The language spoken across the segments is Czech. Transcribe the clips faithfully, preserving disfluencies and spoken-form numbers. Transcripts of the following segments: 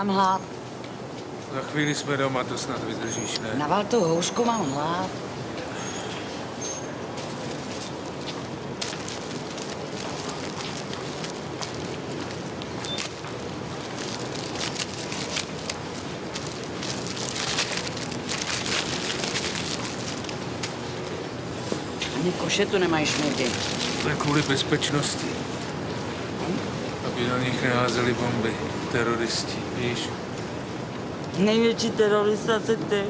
Mám hlad. Za chvíli jsme doma, to snad vydržíš, ne? Naval tu houšku, mám hlad. Ani košetu nemají šměrdy. To je kvůli bezpečnosti. Aby na nich neházeli bomby. Teroristi, víš? Největší terorista jsi ty.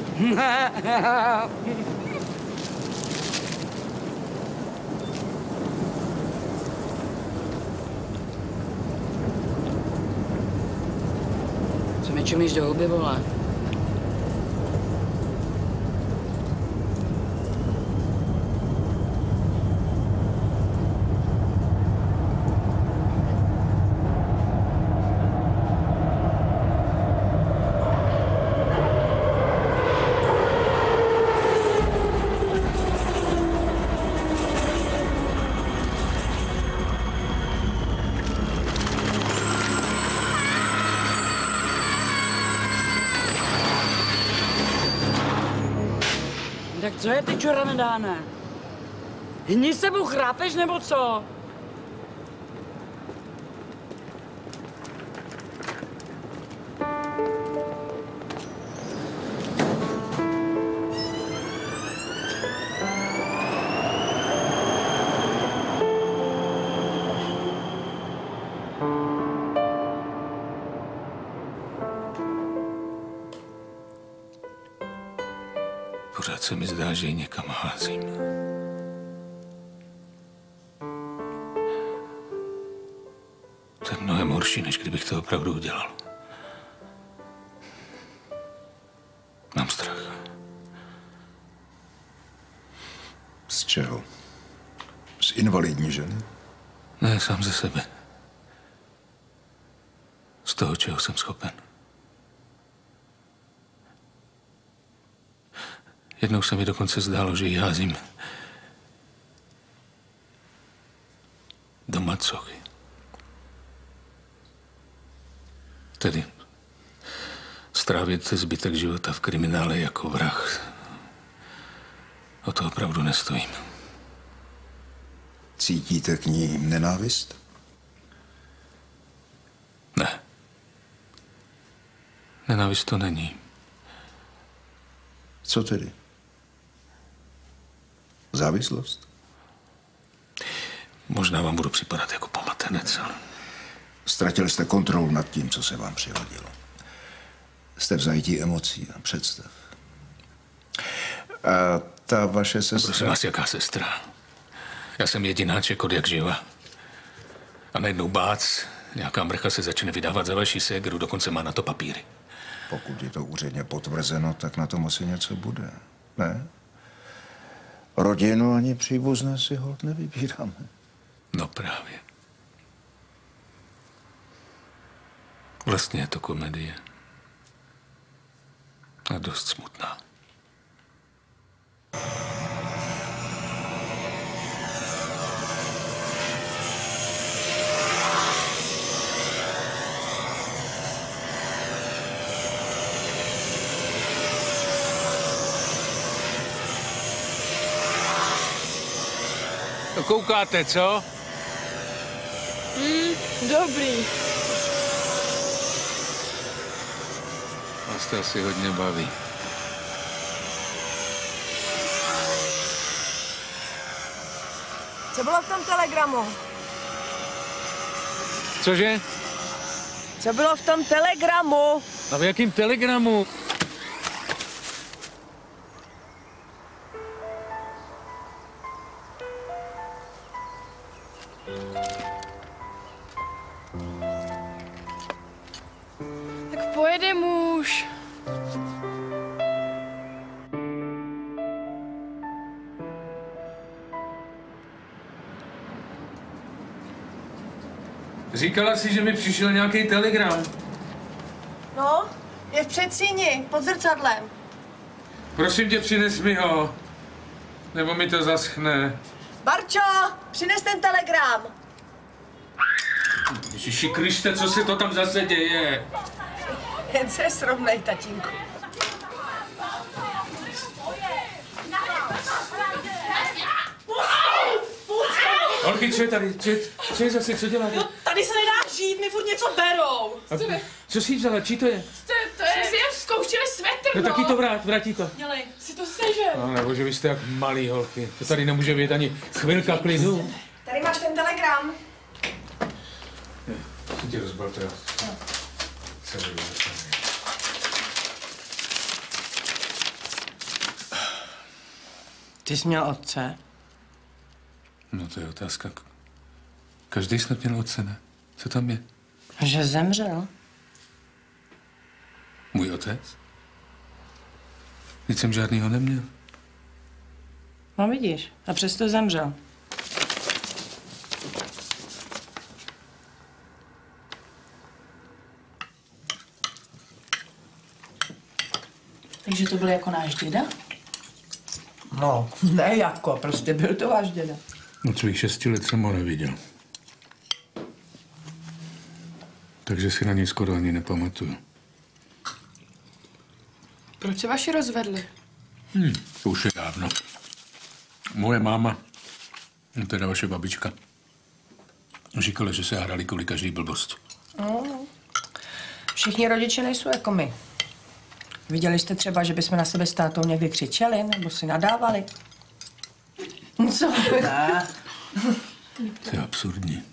Co mi čumíš do huby, vole? Tak co je ty čura nedáne? Hni s sebou chrápeš nebo co? Pořád se mi zdá, že ji někam házím. To je mnohem horší, než kdybych to opravdu udělal. Mám strach. Z čeho? Z invalidní ženy? Ne, sám ze sebe. Z toho, čeho jsem schopen. Jednou se mi dokonce zdálo, že ji házím do macochy. Tedy strávit zbytek života v kriminále jako vrah. O to opravdu nestojím. Cítíte k ní nenávist? Ne. Nenávist to není. Co tedy? Závislost? Možná vám budu připadat jako pomatenec, ale... Ztratili jste kontrolu nad tím, co se vám přihodilo. Jste v zajetí emocí a představ. A ta vaše sestra... Prosím vás, jaká sestra? Já jsem jedináček od jak živa. A najednou bác, nějaká mrcha se začne vydávat za vaši ségru, dokonce má na to papíry. Pokud je to úředně potvrzeno, tak na tom asi něco bude. Ne? Rodinu ani příbuzné si holt nevybíráme. No právě. Vlastně je to komedie. A dost smutná. To koukáte, co? Mm, dobrý. Vás to asi hodně baví. Co bylo v tom telegramu? Cože? Co bylo v tom telegramu? A v jakém telegramu? Tak pojede muž. Říkala jsi, že mi přišel nějaký telegram. No, je v předsíni, pod zrcadlem. Prosím tě, přines mi ho. Nebo mi to zaschne. Barčo, přines ten telegram. Ježiši Kriste, co se to tam zase děje? Jen se srovnej, tatínku. Holky, co je tady? Co je, co je zase? Co děláte? No, tady se nedá žít, mi furt něco berou. A, co jsi jí vzala? Čí to je? To, to je... Jsme si jen zkoušeli svetr, No no. taky to vrát, vrátí to. Dělej, si to sežem. No, nebo že vy jste jak malý holky. To tady nemůže být ani chvilka klidu. Tady máš ten telegram. Co tě rozbal teda? Celý Ty jsi měl otce? No to je otázka. Každý snad měl otce, ne? Co tam je? Že zemřel. Můj otec? Teď jsem žádnýho neměl. No vidíš, a přesto zemřel. Takže to byl jako náš děda? No, ne jako, prostě byl to váš děda. Od svých šesti let jsem ho neviděl. Takže si na něj skoro ani nepamatuju. Proč se vaši rozvedli? Hmm, to už je dávno. Moje máma, no teda vaše babička, říkala, že se hádali kvůli každý blbost. No, všichni rodiče nejsou jako my. Viděli jste třeba, že bychom na sebe s tátou někdy křičeli nebo si nadávali? Co? Ne. To je absurdní.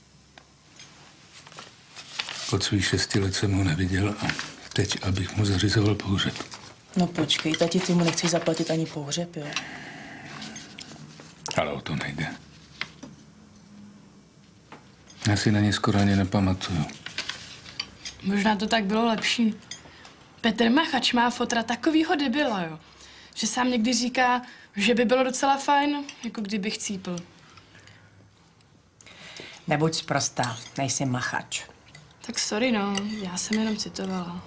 Od svých šesti let jsem ho neviděl a teď, abych mu zařizoval pohřeb. No počkej, tati, ty mu nechceš zaplatit ani pohřeb, jo? Ale o to nejde. Já si na ně skoro ani nepamatuju. Možná to tak bylo lepší. Petr Machač má fotra takovýho debila, jo. Že sám někdy říká, že by bylo docela fajn, jako kdyby chcípl. Nebuď sprostá, nejsi machač. Tak sorry, no, já jsem jenom citovala.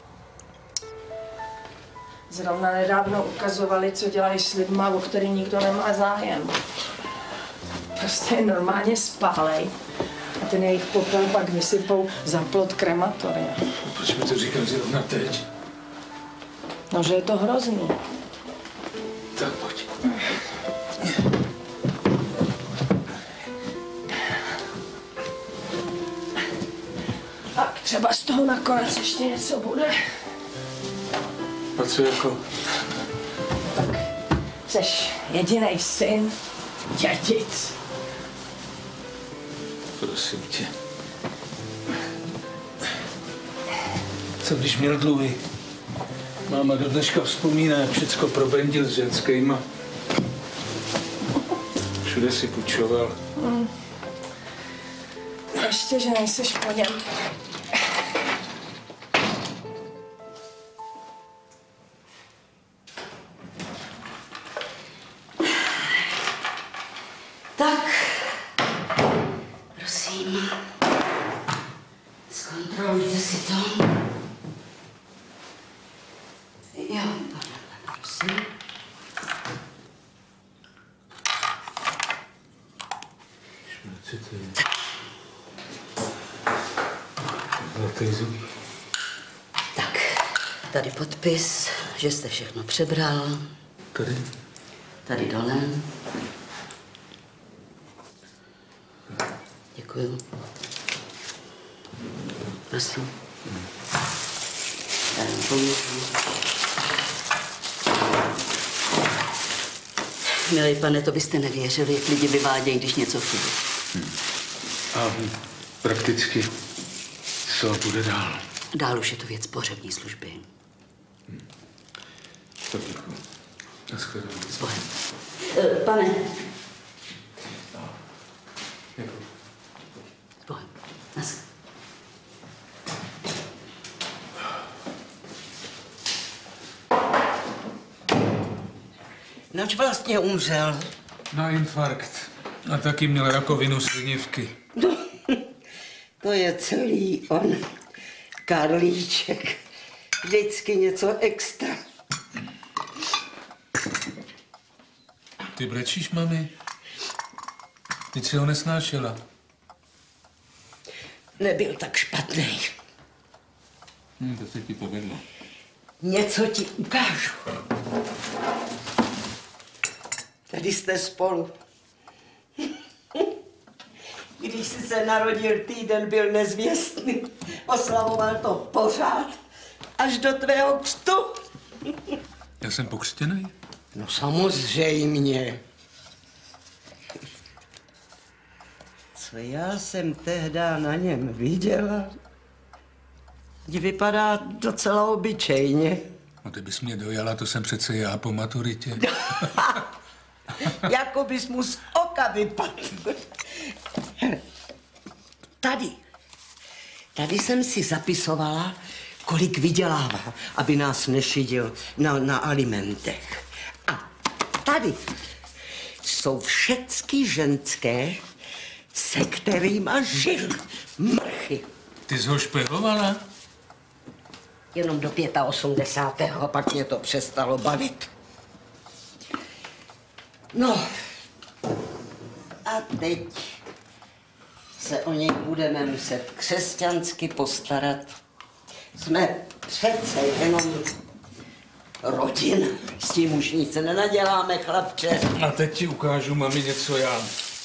Zrovna nedávno ukazovali, co dělají s lidma, o který nikdo nemá zájem. Prostě je normálně spálej a ten jejich popel pak vysypou za plot krematoria. Proč mi to říkal zrovna teď? No, že je to hrozný. Tak pojď. Tak třeba z toho nakonec ještě něco bude. A co jako? Tak jseš jedinej syn, dědic. Prosím tě. Co když měl dluhy? Máma do dneška vzpomíná, jak všecko probendil s ženskýma. Všude si půjčoval. Hmm. Ještě, že nejseš po něm. Tak, prosím, zkontrolujte si to. Jo, prosím. Zlatý zub. Tak, tady podpis, že jste všechno přebral. Tady? Tady dole. Děkuju. Prosím. Já vám pomůžu. Milý pane, to byste nevěřili, jak lidi vyvádějí, když něco chybí. Hmm. A prakticky, co bude dál? Dál už je to věc pohřební služby. Hmm. Tak děkuji. Naschledanou. S Bohem. E, pane. Děkuji. S Bohem. Naschledanou. Noč vlastně umřel? Na infarkt. A taky měl rakovinu slinivky. No, to je celý on. Karlíček. Vždycky něco extra. Ty brečíš, mami? Teď si ho nesnášela. Nebyl tak špatný. Hm, to se ti povedlo. Něco ti ukážu. Tady jste spolu. Když jsi se narodil, týden byl nezvěstný. Oslavoval to pořád. Až do tvého křtu. Já jsem pokřtěnej? No samozřejmě. Co já jsem tehdy na něm viděla, vypadá docela obyčejně. No ty bys mě dojala, to jsem přece já po maturitě. Jako bys mu z oka vypadl. Tady. Tady jsem si zapisovala, kolik vydělává, aby nás nešidil na, na alimentech. A tady jsou všecky ženské, se kterýma žil. Mrchy. Ty jsi ho špehovala? Jenom do osmdesátého a pak mě to přestalo bavit. No, a teď se o něj budeme muset křesťansky postarat. Jsme přece jenom rodina. S tím už nic nenaděláme, chlapče. A teď ti ukážu, mami, něco já.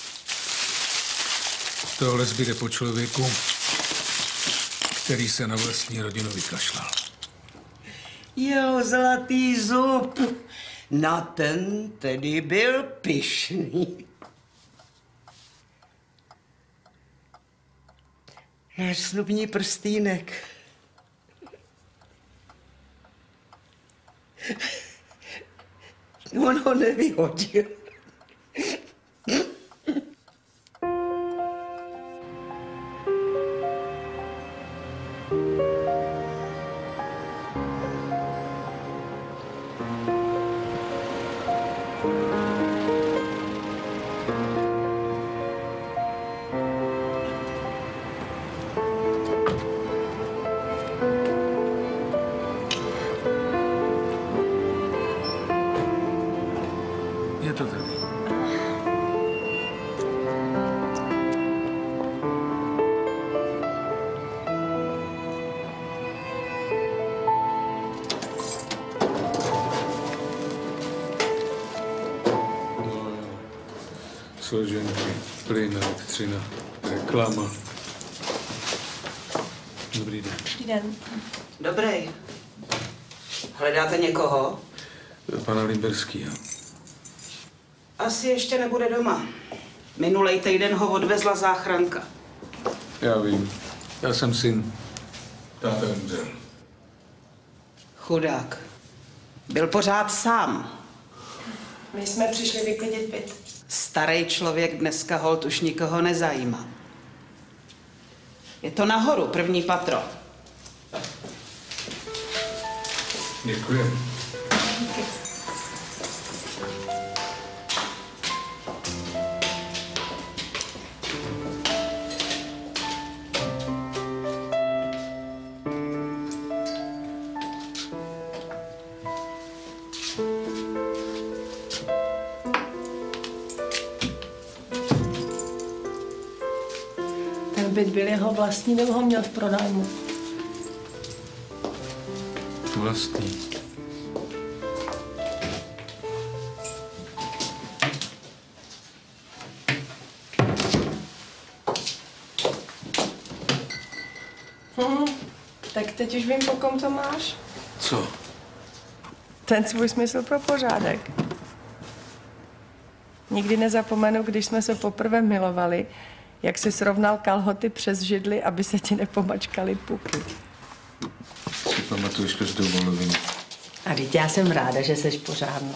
Tohle zbyde po člověku, který se na vlastní rodinu vykašlal. Jo, zlatý zub. Na ten tedy byl pyšný. Náš snubní prstýnek. On ho nevyhodil. Je to tady. Složenky, plyn, elektřina, reklama. Dobrý den. Dobrý den. Dobrý. Hledáte někoho? Pana Limberskýho. Asi ještě nebude doma. Minulej týden ho odvezla záchranka. Já vím. Já jsem syn. Táta umřel. Chudák. Byl pořád sám. My jsme přišli vyklidit byt. Starý člověk dneska holt už nikoho nezajímá. Je to nahoru, první patro. Děkuji. Ten byt byl jeho vlastní, nebo ho měl v pronájmu? Vlastní. Hm, tak teď už vím, po kom to máš. Co? Ten svůj smysl pro pořádek. Nikdy nezapomenu, když jsme se poprvé milovali, jak jsi srovnal kalhoty přes židli, aby se ti nepomačkaly puky. Si pamatuješ každou volovinu. A teď já jsem ráda, že jsi pořádnej.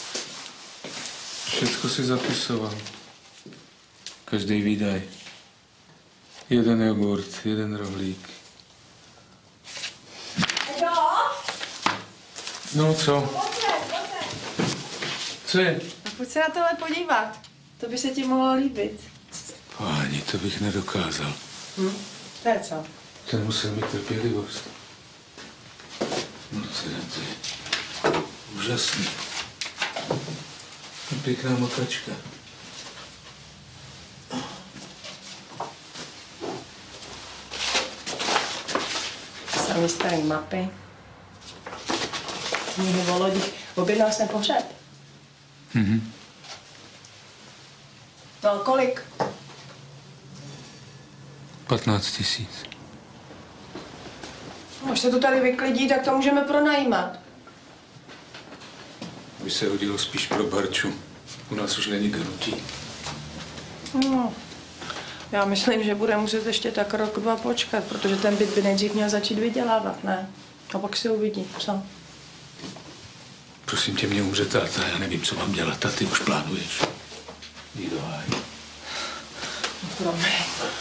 Všecko si zapisoval. Každý výdaj. Jeden jogurt, jeden rohlík. Jo? No co? Pojď, pojď. Co je? A pojď se na tohle podívat. To by se ti mohlo líbit. Páni, to bych nedokázal. Hm? To je co? Ten musel mít trpělivost. No, co je to? Úžasný. Pěkná mokačka. Mý starý mapy. Knihy o lodích. Objednal jsem pohřeb. Mhm. No, kolik? patnáct tisíc. Až se to tady vyklidí, tak to můžeme pronajímat. By se hodilo spíš pro Barču. U nás už není hnutí. No, já myslím, že bude muset ještě tak rok, dva počkat, protože ten byt by nejdřív měl začít vydělávat, ne? A pak se uvidí, co? Prosím tě, mě umře táta, já nevím, co mám dělat a ty už plánuješ. Jdi do háje. No, promiň.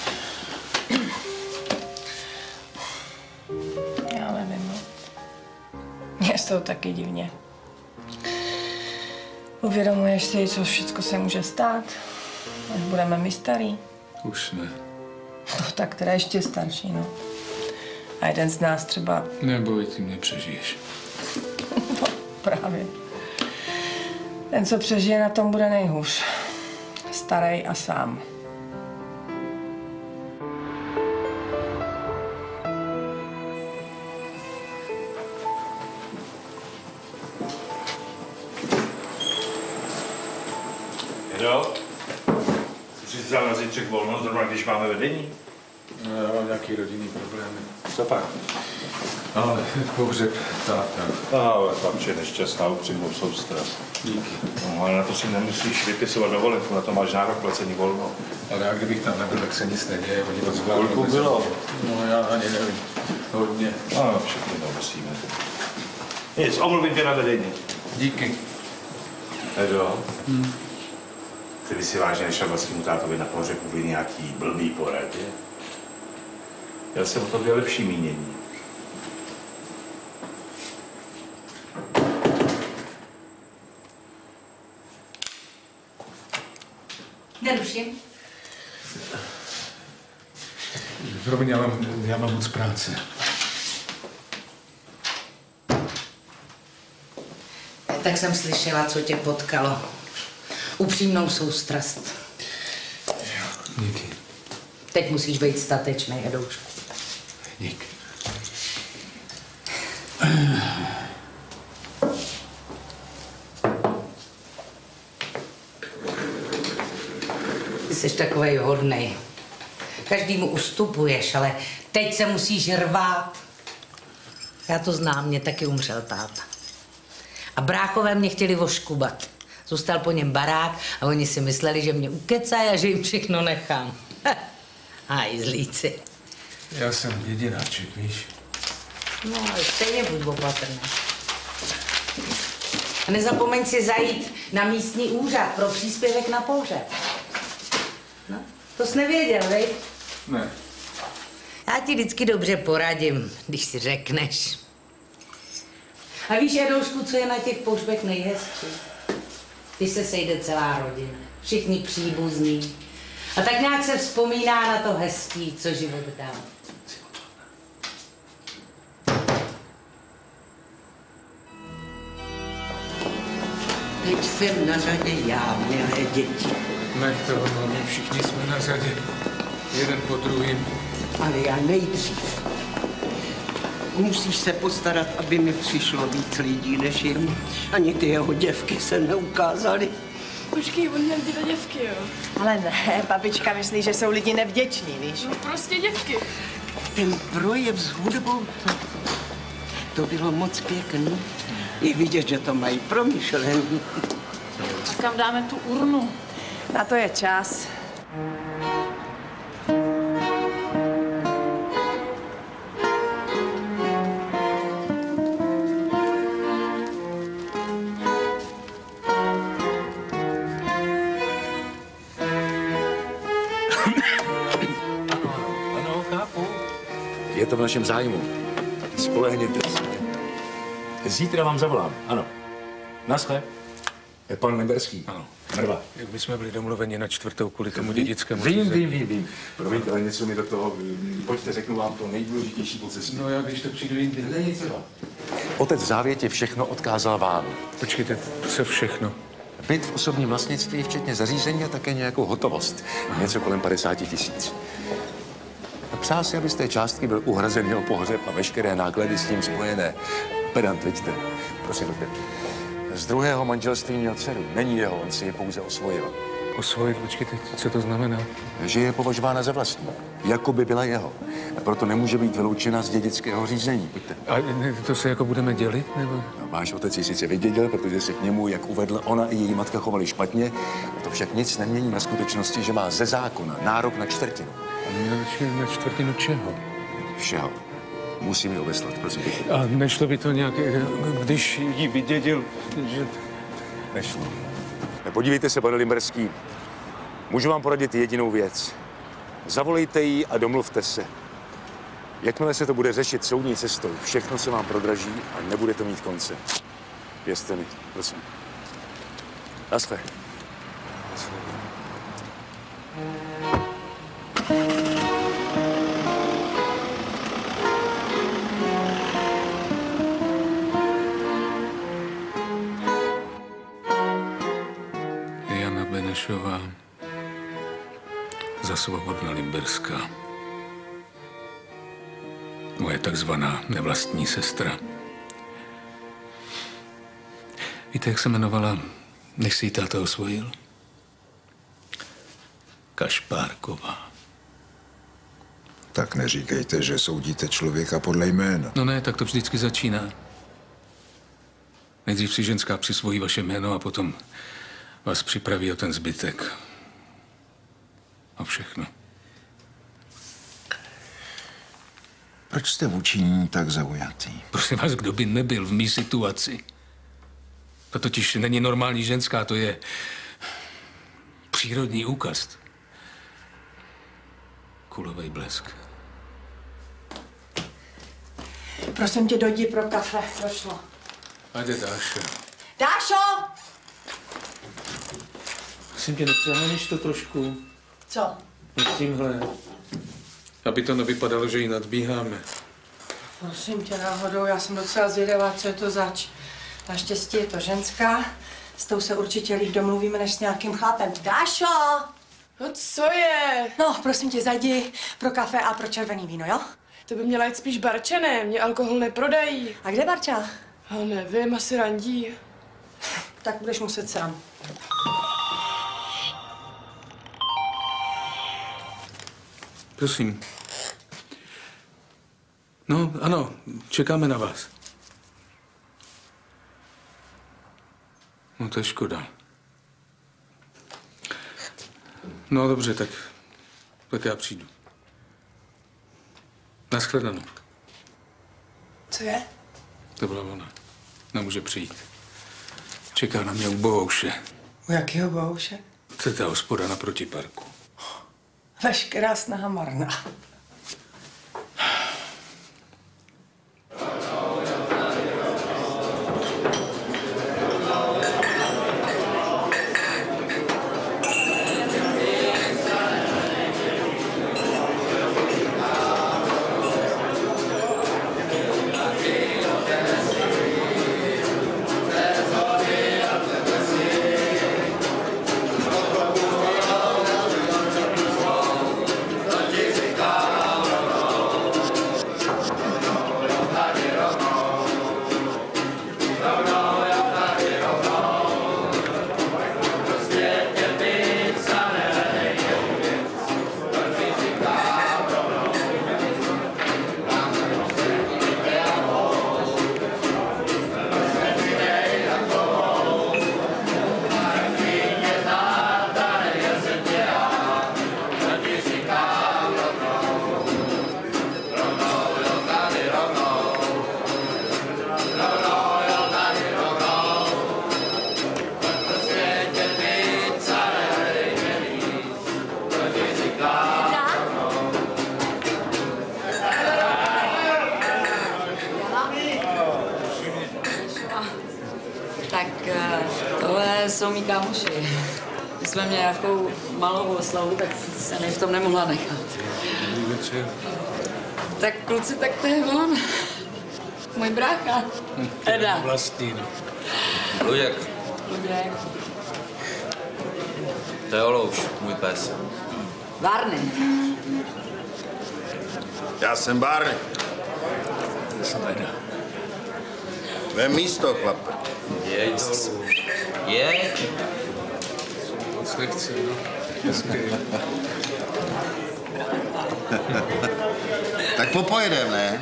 Já nevím, no. Mně to taky divně. Uvědomuješ si, co všechno se může stát, až budeme my starý? Už jsme. No tak teda ještě starší, no. A jeden z nás třeba... Neboj, ty mě přežiješ. No, právě. Ten, co přežije, na tom bude nejhůř. Starej a sám. Jo? Jsi si vzal na zítřek volno, zrovna když máme vedení? No, já mám nějaký rodinný problémy. Co pak? Ale pohřeb táta. Ale pak je nešťastná, upřímnou soustrast. Díky. No, ale na to si nemusíš vypisovat dovolenku, na to máš nárok placení volno. Ale já kdybych tam nebyl, tak se nic neděje, oni to zvládnou. Kolik bylo? No, já ani nevím. Hodně. Ano, všechny to musíme. Nic, omluvím tě na vedení. Díky. Edo? Hmm. Ty by si vážně nešel vlastnímu tátovi na pohřeb vy nějaký blbý poradě? Já jsem o tobě lepší mínění. Neruším. Promiň, já mám, já mám moc práce. Tak jsem slyšela, co tě potkalo. Upřímnou soustrast. Díky. Teď musíš být statečný, Edoušku. Díky. Ty jsi takovej hodnej. Každému ustupuješ, ale teď se musíš rvát. Já to znám, mě taky umřel táta. A bráchové mě chtěli voškubat. Zůstal po něm barák a oni si mysleli, že mě ukecají a že jim všechno nechám. Hajzlíci. Já jsem jedináček, víš? No, ale stejně buď opatrný. A nezapomeň si zajít na místní úřad pro příspěvek na pohřeb. No, to jsi nevěděl, vej? Ne. Já ti vždycky dobře poradím, když si řekneš. A víš, Edoušku, co je na těch pohřbech nejhezčí? Když se sejde celá rodina, všichni příbuzní. A tak nějak se vzpomíná na to hezký, co život dal. Teď jsem na řadě já, milé děti. Nech toho, my všichni jsme na řadě. Jeden po druhým. Ale já nejdřív. Musíš se postarat, aby mi přišlo víc lidí než jemu. Ani ty jeho děvky se neukázaly. Počkej, on měl ty děvky, jo? Ale ne, babička myslí, že jsou lidi nevděční, víš? No prostě děvky. Ten projev s hudbou, to, to bylo moc pěkný. Je vidět, že to mají promyšlený. A kam dáme tu urnu? Na to je čas. Ano, chápu. Je to v našem zájmu. Spolehněte se. Zítra vám zavolám, ano. Naschle. Je pan Lemberský. Ano. Mrva. Jak bychom byli domluveni na čtvrtou kvůli tomu dědickému Vím, řízení. vím, vím, vím. Promiňte, ale něco mi do toho... Pojďte, řeknu vám to nejdůležitější po cestě. No já když to přijdu jindy. Není třeba. Otec v závětě všechno odkázal vám. Počkejte, co všechno? Byt v osobním vlastnictví, včetně zařízení a také nějakou hotovost. Něco kolem padesáti tisíc. A Přál si, aby z té částky byl uhrazen jeho pohřeb a veškeré náklady s tím spojené. Pedant, vidíte. Prosím, dobře. Z druhého manželství měl dceru. Není jeho, on si ji pouze osvojil. Osvojit, počkejte, co to znamená? Že je považována za vlastní, jako by byla jeho. A proto nemůže být vyloučena z dědického řízení. Pojďte. A to se jako budeme dělit, nebo? No, váš otec ji sice vydědil, protože se k němu, jak uvedl, ona i její matka chovali špatně. To však nic nemění na skutečnosti, že má ze zákona nárok na čtvrtinu. Na čtvrtinu čeho? Všeho. Musím ji obeslat, prosím. A nešlo by to nějak, když ji vydědil, že... Nešlo. Podívejte se, pane Limberský. Můžu vám poradit jedinou věc. Zavolejte jí a domluvte se. Jakmile se to bude řešit soudní cestou, všechno se vám prodraží a nebude to mít konce. Věřte mi, prosím. Naschle. Jana Benešová za Svobodna Limberská. Moje takzvaná nevlastní sestra. Víte, jak se jmenovala, než si ji táta osvojil? Kašpárková. Tak neříkejte, že soudíte člověka podle jména. No ne, tak to vždycky začíná. Nejdřív si ženská přisvojí vaše jméno a potom vás připraví o ten zbytek. A všechno. Proč jste vůči ní tak zaujatý? Prosím vás, kdo by nebyl v mý situaci? To totiž není normální ženská, to je přírodní úkaz. Kulovej blesk. Prosím tě, dojdi pro kafe. Došlo. Ajde, Dášo. Dášo! Prosím tě, nepřeháníš to trošku? Co? S tímhle. Aby to nevypadalo, že ji nadbíháme. Prosím tě, náhodou, já jsem docela zvědavá, co je to zač. Naštěstí je to ženská, s tou se určitě líp domluvíme, než s nějakým chlapem. Dášo! No co je? No, prosím tě, zajdi pro kafe a pro červený víno, jo? To by měla jít spíš barčané, mě alkohol neprodají. A kde Barča? No nevím, asi randí. Tak budeš muset sám. Prosím. No, ano, čekáme na vás. No, to je škoda. No, dobře, tak, tak já přijdu. Naschledanou. Co je? To byla ona. Nemůže přijít. Čeká na mě u Bohouše. U jakého Bohouše? To je ta hospoda naproti parku. Veškerá snaha marná. jsou mý kámoši. My jsme měli nějakou malou oslavu, tak se nej v tom nemohla nechat. Tak kluci, tak to je on. Můj brácha. Eda. Vlastní, no. Luděk. Luděk. To je Olouš, můj pes. Várny. Já jsem Barney. Jsem Eda. Vem místo, chlape. Jeď dolů. Jeď. Moc nechci, no. Hezky. Tak popojedem, ne?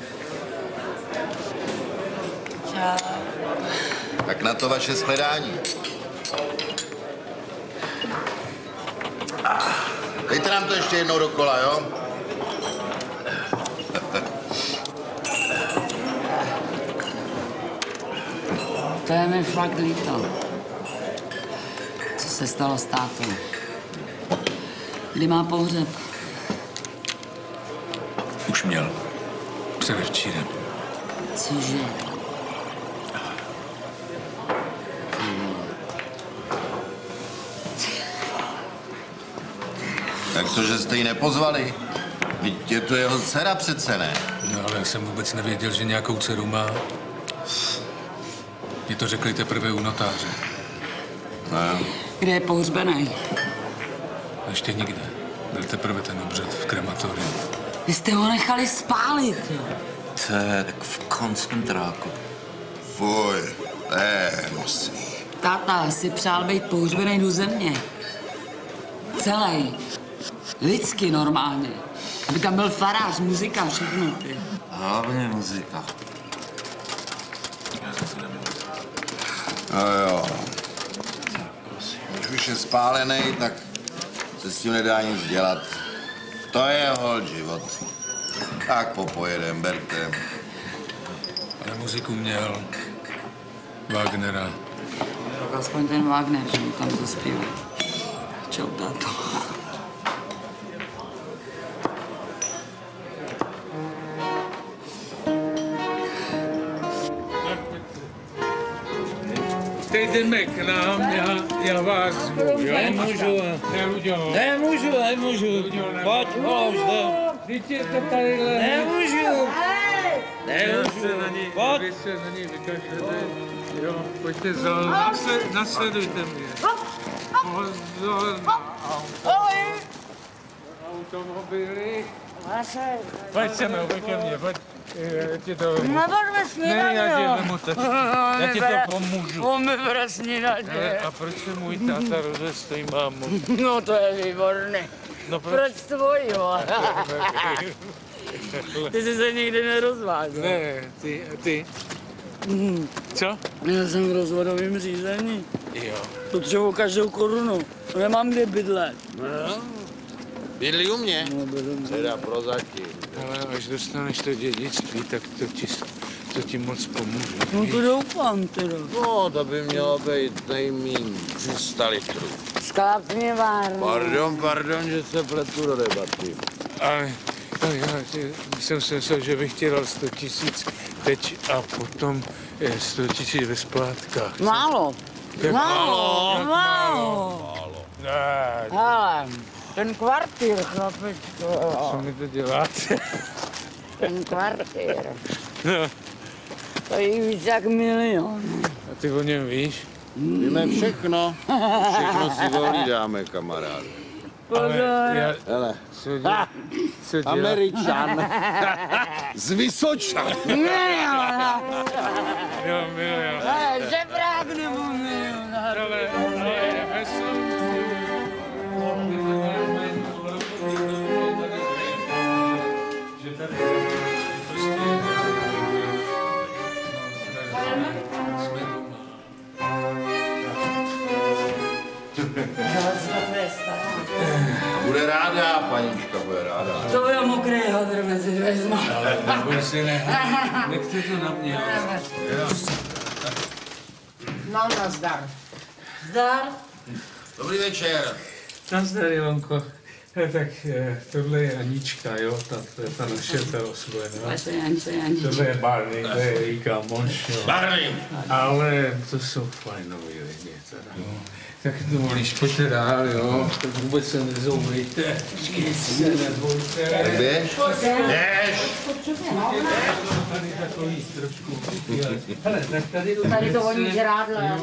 Čau. Tak na to vaše shledání. Dejte nám to ještě jednou dokola, jo? To je mi fakt líto. Co se stalo s tátou? Kdy má pohřeb? Už měl. Předevčírem. Cože? Tak to, že jste ji nepozvali? Vždyť je to jeho dcera přece, ne? No, ale já jsem vůbec nevěděl, že nějakou dceru má. Mě to řekli teprve u notáře. No. Kde je pohřbený? A ještě nikde. Byl teprve ten obřad v krematoriu. Vy jste ho nechali spálit, jo? To je tak v koncentráku. Fuj, to je hnusný. Táta si přál být pohřbený do země. Celý. Lidsky normálně. Aby tam byl farář, muzika, všechno, ty. Hlavně muzika. No jo. Když už je spálený, tak se s tím nedá nic dělat. To je hol život. Tak popojedem, berte. Ale muziku měl. Wagnera. Tak aspoň ten Wagner, že mu tam zaspívá. Čau, táto. Jdeme k nám, já, já vás zvu, jo? Nemůžu. Neluďo. Nemůžu, nemůžu. Pojď, pojď, Vždyť je to tadyhle. Nemůžu. Nemůžu. Se na ní, vy se na ní vykašlete. Jo, pojďte za, nasled, nasledujte mě. Pozor na automobily. Pojď se mnou, pojď ke mně, pojď. Já ti to... Nebudu snídat, Ne, já jo. ti vemu to. Já ti to pomůžu. On mi bude snídat, Ale a proč se můj táta rozved s tvojí mámou? No to je výborný. No proč? Proč tvojí, vole? Ty jsi se nikdy nerozváděl. Ne, ty, ty. Mm. Co? Já jsem v rozvodovém řízení. Jo. Potřebuji každou korunu. Nemám kde bydlet. No. Bydlí u mě? No, bydlím. Teda prozatím. Ale až dostaneš to dědictví, tak to ti, to ti moc pomůže. No to doufám teda. No, to by mělo být nejmín tři sta litrů. Sklapně várno. Pardon, pardon, že se pletu do debaty. Ale ale já jsem si myslel, že bych ti dal sto tisíc teď a potom sto tisíc ve splátkách. Málo. Jak Málo. jak Málo. Málo. Ne. Hele, ten kvartýr, chlapečko. Co mi to děláte? Ten kvartýr. No. To je víc jak milion. A ty o něm víš? Víme všechno. Všechno si pohlídáme, kamarád. Ale já... Hele, Co dělá? Co dělá? Američan. Z Vysoča. Milion. Jo, milion. Ale žebrák nebo milionár. Ale, ale vesel. Že tady prostě... Bude ráda, paníčka bude ráda. To je mokrý hadr mezi dveřma. Ale neboj se, ne. Nechte to na mě. Jo. No, nazdar. Zdar. Dobrý večer. Nazdar, Ilonko. Eh, Tak eh, tohle je Anička, jo, ta, ta naše ta osvojená. To je Ani, to je Ani. Tohle je Barney, to je její kámoš, jo. Barney. Ale to jsou fajnoví lidi, teda. No. Tak dovolíš, pojďte dál, jo. Tak vůbec se nezouvejte. Počkej, se nebojte. Tak běž. Běž. Tady takový trošku. Hele, tak tady... Tady to voní žrádle.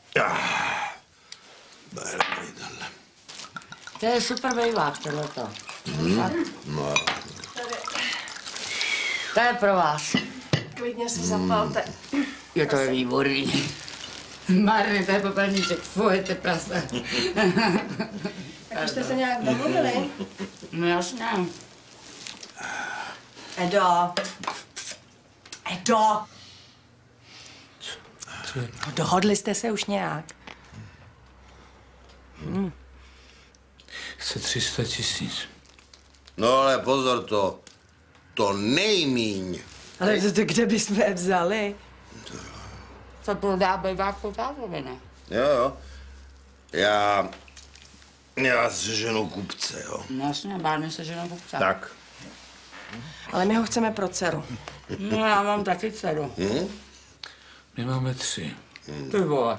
To je super bejvák, tohleto. Hmm? No. To je pro vás. Klidně si zapalte. Je to výborný. Marny, to je popelníček. Fuj, ty prase. Tak už jste se nějak domluvili? No jasně. Edo. Edo. No, dohodli jste se už nějak. Hmm. Chce tři sta tisíc. No ale pozor to, to nejmíň. Ale to, to kde bychom je vzali? Co prodá bejváku tátovi, ne? Jo, jo. Já... Já seženu kupce, jo. No jasně, Barney seženou kupce. Tak. Ale my ho chceme pro dceru. No já mám taky dceru. Hm? My máme tři. Ty vole.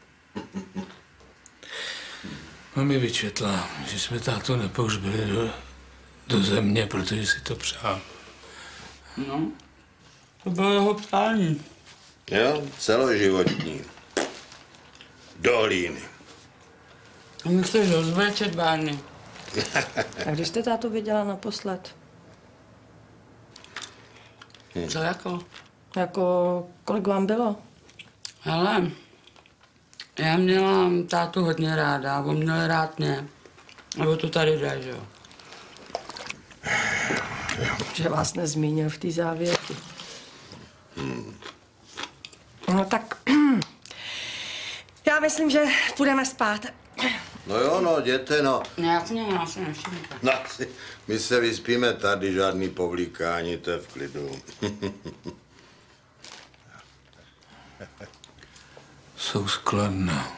A mi vyčetla, že jsme tátu nepoužbili do, do země, protože si to přál. No, to bylo jeho přání. Jo, celoživotní. Do hlíny. A my chceš rozvlečet, Barney. A když jste tátu viděla naposled? Hmm. Co jako? Jako, kolik vám bylo? Hele, já měla tátu hodně ráda a on měl rád mě. A o to tady jde, že jo? Že vás nezmínil v té závěti. Hmm. No tak, já myslím, že půjdeme spát. No jo, no, jděte, no. Jasně, já se nevšimněte. No, my se vyspíme tady, žádný povlíkání, to je v klidu. Jsou skladná.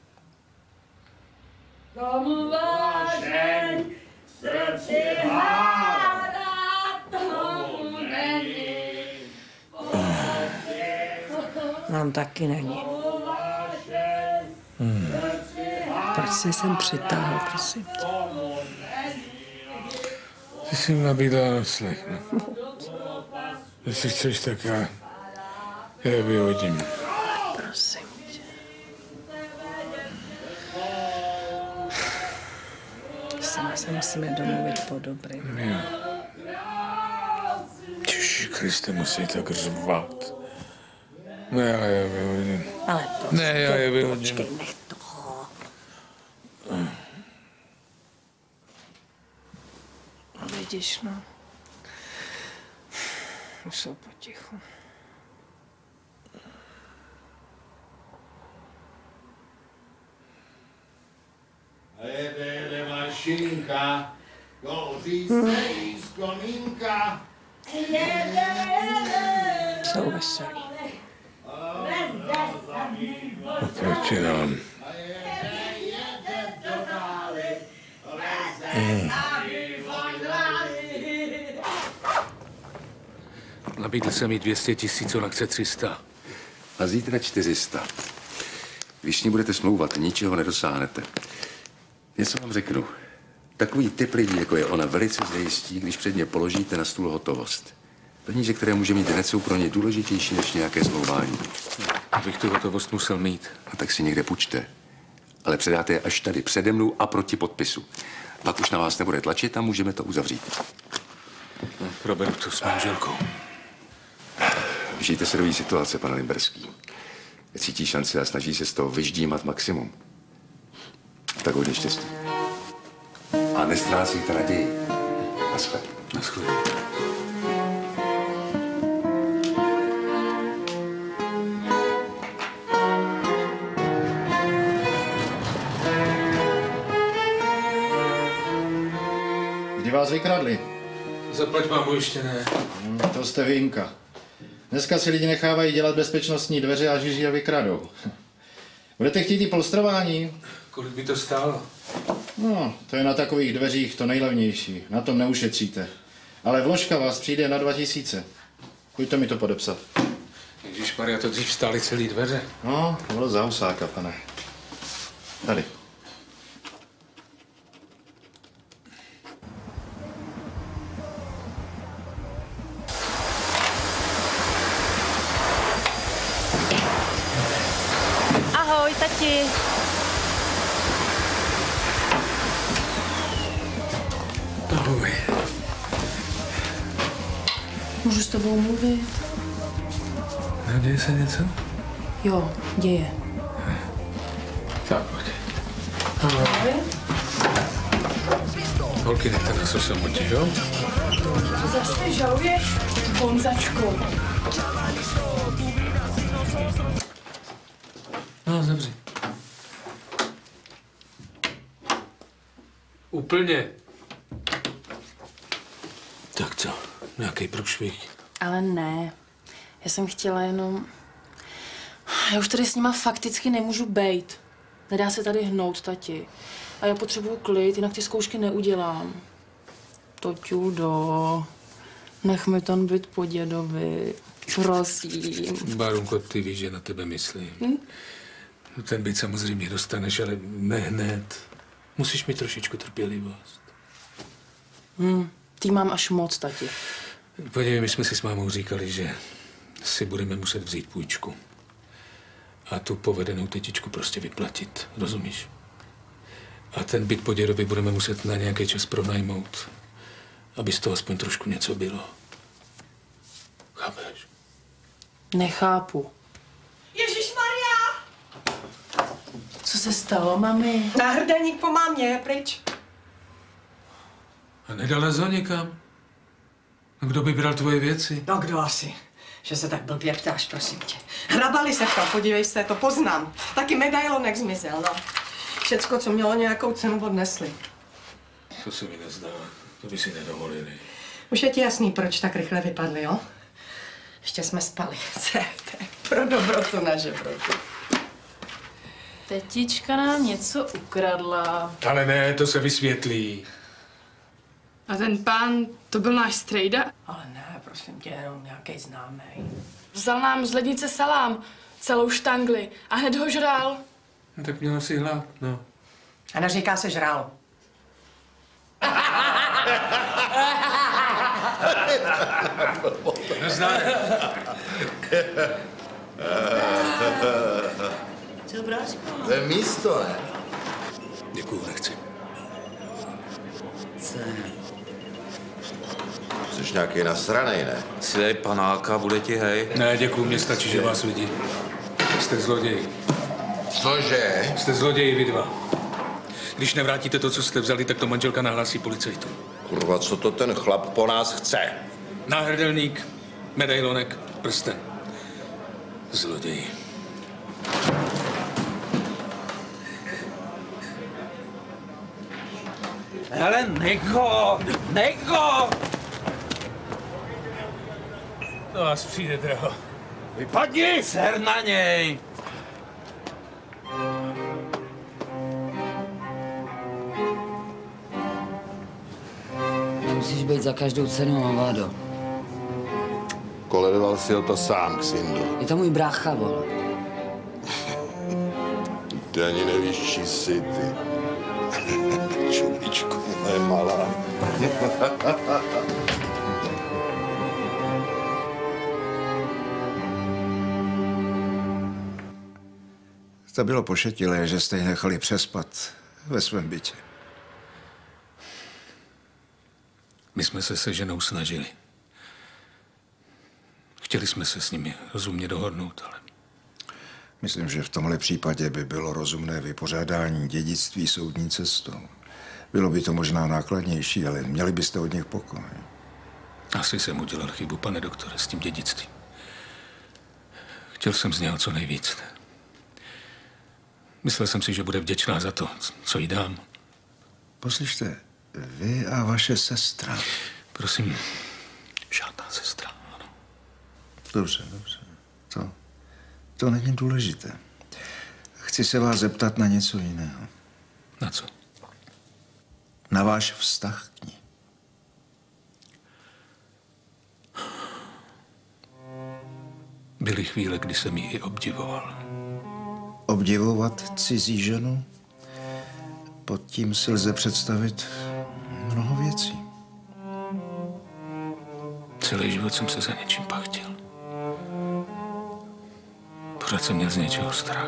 Tomu vážeň, srdci hádat tomu není. Nám taky není. Hmm. Proč jsi sem přitáhl, prosím tě? Ty jsi jim nabídla nocleh, ne? Jestli chceš, tak já, já je vyhodím. Prosím tě. Sama se musíme domluvit po dobrým. Jo. Ježiši Kriste, musí tak řvat. Ne, já je vyhodím. Ale prostě, ne, já je vyhodím. Počkej, nech toho. No vidíš, no. Už jsou potichu. A jede, jede mašinka, kouří se jí z komínka. Jsou veselí. Oproti nám. Hmm. Nabídl jsem jí dvě stě tisíc, ona chce tři sta. A zítra čtyři sta. Když s ní budete smlouvat, ničeho nedosáhnete. Něco vám řeknu. Takový typ lidí, jako je ona, velice zajistí, když před ně položíte na stůl hotovost. Peníze, které může mít hned, jsou pro ně důležitější než nějaké smlouvání. Abych tu hotovost musel mít. A tak si někde půjčte. Ale předáte je až tady, přede mnou a proti podpisu. Pak už na vás nebude tlačit a můžeme to uzavřít. No, proberu to s manželkou. Žijte se do jí situace, pane Limberský. Cítí šanci a snaží se z toho vyždímat maximum. Tak hodně štěstí. A nestrácejte naději. Naschle. Naschle. Kdy vás vykradli? Zaplať, mámu, ještě ne. Hmm, to jste výjimka. Dneska si lidi nechávají dělat bezpečnostní dveře a žiži je vykradou. Budete chtít i polstrování? Kolik by to stálo? No, to je na takových dveřích to nejlevnější. Na tom neušetříte. Ale vložka vás přijde na dva tisíce. Pojďte mi to podepsat. Ježišmarja, to dřív stály celý dveře. No, to bylo za Husáka, pane. Tady. Ahoj, tati. Ahoj. Ahoj. Můžu s tebou mluvit? No, děje se něco? Jo, děje. Tak, pojď. Ahoj. Holky, nechte nás o samotě, jo? Zase žaluješ, Honzačko. No, zavři. Úplně. Tak co? Nějaký průšvih? Ale ne. Já jsem chtěla jenom... Já už tady s nima fakticky nemůžu bejt. Nedá se tady hnout, tati. A já potřebuju klid, jinak ty zkoušky neudělám. Toťuldo, nech mi ten byt po dědovi. Prosím. Bárunko, ty víš, že na tebe myslím. Hm? Ten byt samozřejmě dostaneš, ale ne hned. Musíš mít trošičku trpělivost. Hm, ty mám až moc, tati. Podívej, my jsme si s mámou říkali, že si budeme muset vzít půjčku. A tu povedenou tetičku prostě vyplatit, rozumíš? A ten byt po dědovi budeme muset na nějaký čas pronajmout, aby z toho aspoň trošku něco bylo. Chápeš? Nechápu. Ježišmarja! Co se stalo, mami? Náhrdelník po mámě je pryč. A nedala ho někam? A kdo by bral tvoje věci? No kdo asi? Že se tak blbě ptáš, prosím tě. Hrabali se v tom, podívej se, to poznám. Taky medailonek zmizel, no. Všecko, co mělo nějakou cenu, odnesli. To se mi nezdá. To by si nedovolili. Už je ti jasný, proč tak rychle vypadli, jo? Ještě jsme spali. To je pro dobrotu na žebrotu. Tetička nám něco ukradla. Ale ne, to se vysvětlí. A ten pán, to byl náš strejda? Ale ne, prosím tě, jenom nějaký známý. Vzal nám z lednice salám, celou štangli a hned ho žrál. No, tak měla si hlad, no. A neříká se žrál. Nezdá. Co, bráško? To je místo, ne? Děkuju, nechci. Co? Jsi nějaký nasranej, ne? Si dej panáka, bude ti hej. Ne, děkuju, mě stačí, že vás vidí. Jste zloději. Cože? Jste zloději vy dva. Když nevrátíte to, co jste vzali, tak to manželka nahlásí policajtu. Kurva, co to ten chlap po nás chce? Náhrdelník, medailonek, prsten. Zloději. Hele, nech ho! Nech ho! To vás přijde draho. Vypadni! Ser na něj! Musíš být za každou cenu hovado. Koledoval si o to sám, Ksindo. Je to můj brácha, vole. Ty ani nevíš, čí jsi ty. Čubičku, moje malá. To bylo pošetilé, že jste ji nechali přespat ve svém bytě. My jsme se se ženou snažili. Chtěli jsme se s nimi rozumně dohodnout, ale... Myslím, že v tomhle případě by bylo rozumné vypořádání dědictví soudní cestou. Bylo by to možná nákladnější, ale měli byste od nich pokoj. Asi jsem udělal chybu, pane doktore, s tím dědictvím. Chtěl jsem z něho co nejvíc. Myslel jsem si, že bude vděčná za to, co jí dám. Poslyšte, vy a vaše sestra. Prosím, žádná sestra, ano. Dobře, dobře. To, to není důležité. Chci se vás zeptat na něco jiného. Na co? Na váš vztah k ní. Byly chvíle, kdy jsem ji i obdivoval. Obdivovat cizí ženu? Pod tím si lze představit mnoho věcí. Celý život jsem se za něčím pachtil. Pořád jsem měl z něčeho strach.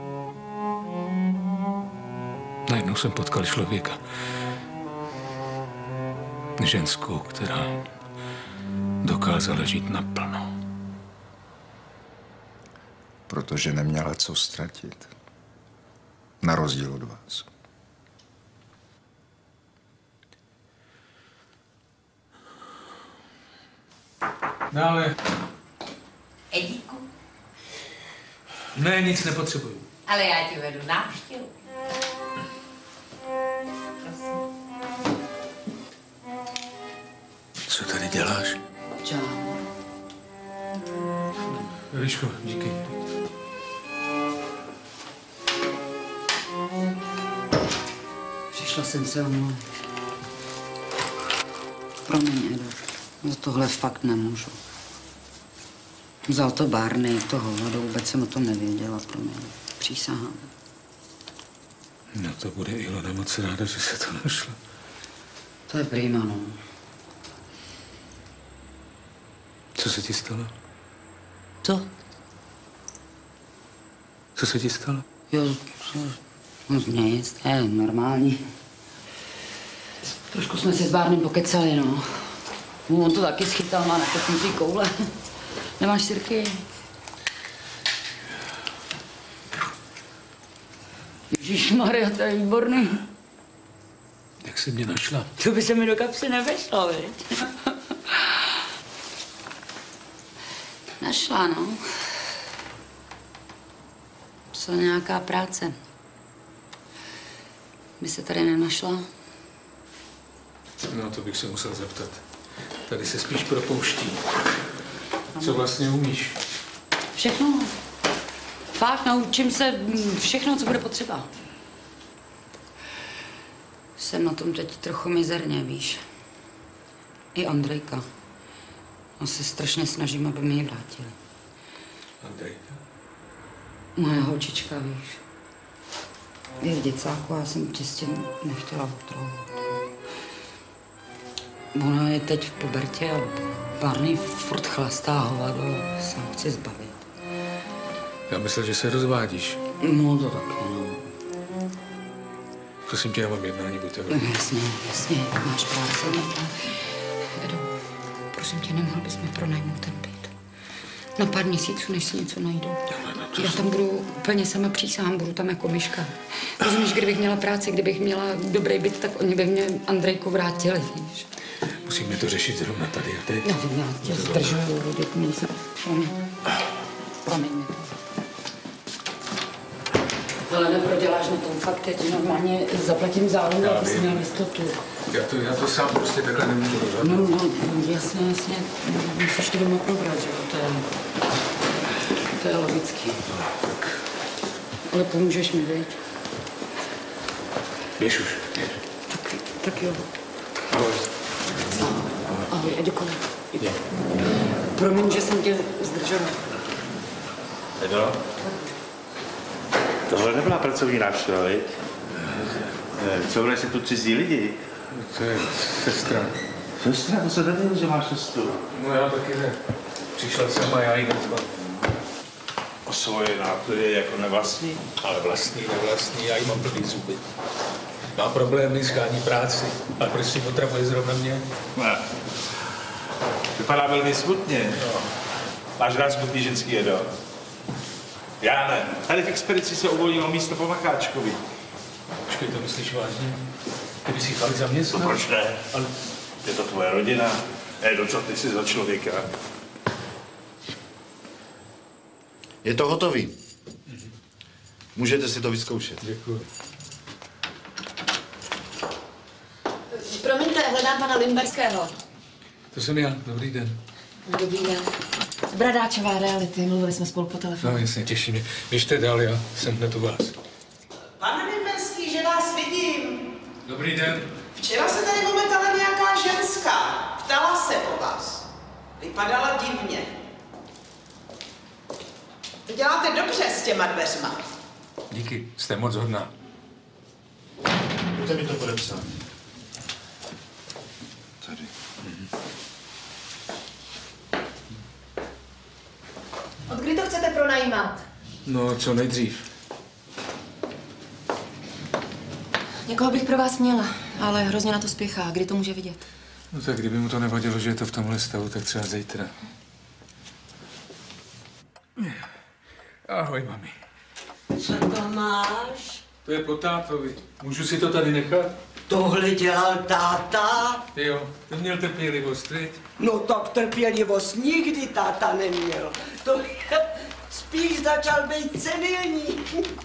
Najednou jsem potkal člověka, ženskou, která dokázala žít naplno. Protože neměla co ztratit. Na rozdíl od vás. Dále. Edíku, Ne, nic nepotřebuju. ale já ti vedu návštěvu. Co tady děláš? Čau. Eliško, díky. Přišla jsem se omluvit. Promiň, Edo. Za tohle fakt nemůžu. Vzal to Barney, to hovado, vůbec jsem o tom nevěděla, promiň. Přísahám. No to bude Ilona moc ráda, že se to našlo. To je prima, no. Co se ti stalo? Co? Co se ti stalo? Jo, co? No nic, to je normální. Trošku jsme si s Barnem pokecali, no. On to taky schytal, má nakopnutý koule. Nemáš sirky? Ježišmarja, to je výborný. Jak jsi mě našla? To by se mi do kapsy nevešlo, viď? Našla, no. Co nějaká práce. By se tady nenašla? No, to bych se musel zeptat. Tady se spíš propouští. Co vlastně umíš? Všechno. Fakt, naučím se všechno, co bude potřeba. Jsem na tom teď trochu mizerně, víš. I Andrejka. No se strašně snažím, aby mi ji vrátili. Andrejka? Moje holčička, víš. Je v děcáku a já jsem čistě nechtěla otrouhovat. Ona je teď v pubertě a Barney furt chlastá hovado a se ho chci zbavit. Já myslel, že se rozvádíš. No to taky, no. Prosím tě, já mám jednání, buďte No, jasně, jasně, máš práci. Edo, prosím tě, nemohl bys mi pronajmout ten byt. Na pár měsíců, než si něco najdou. Já tam budu úplně sama, přísahám, budu tam jako myška. Rozumíš, kdybych měla práci, kdybych měla dobrý byt, tak oni by mě Andrejku vrátili, víš. Musíme to řešit zrovna tady a teď. Já vím, já tě zdržuju, teď mě se... Promiň. Promiň mi. Ale neproděláš na tom fakt, já ti normálně zaplatím zálohu, aby jsi měl jistotu. Já to, já to sám prostě takhle nemůžu rozhodnout. No, no, jasně, jasně. Musíš to doma probrat, že jo, to je... To je logický. No, tak. Ale pomůžeš mi, viď? Běž už. Tak, tak jo. Ahoj. Ahoj a děkuji. Promiň, že jsem tě zdržela. Edo? Tohle nebyla pracovní návštěva, viď? Co budeš si tu cizí lidi? To je sestra. Sestra? To se nevěděl, že máš sestru. No já taky ne. Přišla sama, já jí nezval. O svoje náklady jako nevlastní? Ale vlastní, nevlastní, já jí mám plný zuby. Má problémy, schání práci. A proč si potravuje zrovna mě? Ne. Vypadá velmi smutně. No. Máš rád smutný ženský, Edo? Já ne. Tady v expedici se uvolnilo místo po Macháčkovi. Počkej, to myslíš vážně? Ty bys jí fakt zaměstnal? No proč ne? Ale je to tvoje rodina. Edo, co ty jsi za člověka? Je to hotový. Můžete si to vyzkoušet. Děkuji. Promiňte, hledám pana Limberského. To jsem já. Dobrý den. Dobrý den. Bradáčová reality, mluvili jsme spolu po telefonu. No jasně, těší mě. Běžte dál, já jsem hned u vás. Pane Limberský, že vás vidím. Dobrý den. Včera se tady momentala nějaká ženská. Ptala se po vás. Vypadala divně. To děláte dobře s těma dveřma. Díky, jste moc hodná. Můžete mi to podepsat. Tady. Mhm. Od kdy to chcete pronajímat? No, co nejdřív. Někoho bych pro vás měla, ale hrozně na to spěchá. Kdy to může vidět? No tak kdyby mu to nevadilo, že je to v tomhle stavu, tak třeba zítra. Ahoj, mami. Co to máš? To je po tátovi. Můžu si to tady nechat? Tohle dělal táta? Jo, ten měl trpělivost, viď? No tak trpělivost nikdy táta neměl. To spíš začal být senilní.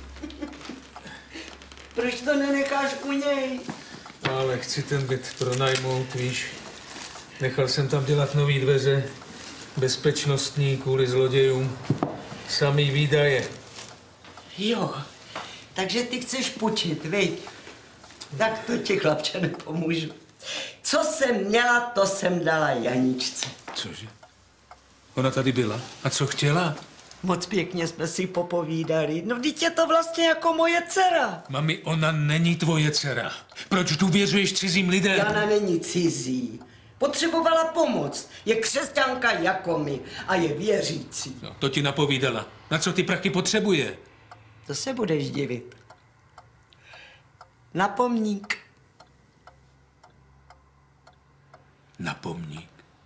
Proč to nenecháš u něj? Ale chci ten byt pronajmout, víš. Nechal jsem tam dělat nový dveře, bezpečnostní kvůli zlodějům. Samý výdaje. Jo, takže ty chceš půjčit, viď? Tak to ti, chlapče, nepomůžu. Co jsem měla, to jsem dala Janičce. Cože? Ona tady byla? A co chtěla? Moc pěkně jsme si popovídali. No vždyť je to vlastně jako moje dcera. Mami, ona není tvoje dcera. Proč důvěřuješ cizím lidem? Jana není cizí. Potřebovala pomoc. Je křesťanka jako my a je věřící. No, to ti napovídala. Na co ty prachy potřebuje? To se budeš divit. Na pomník. Na pomník?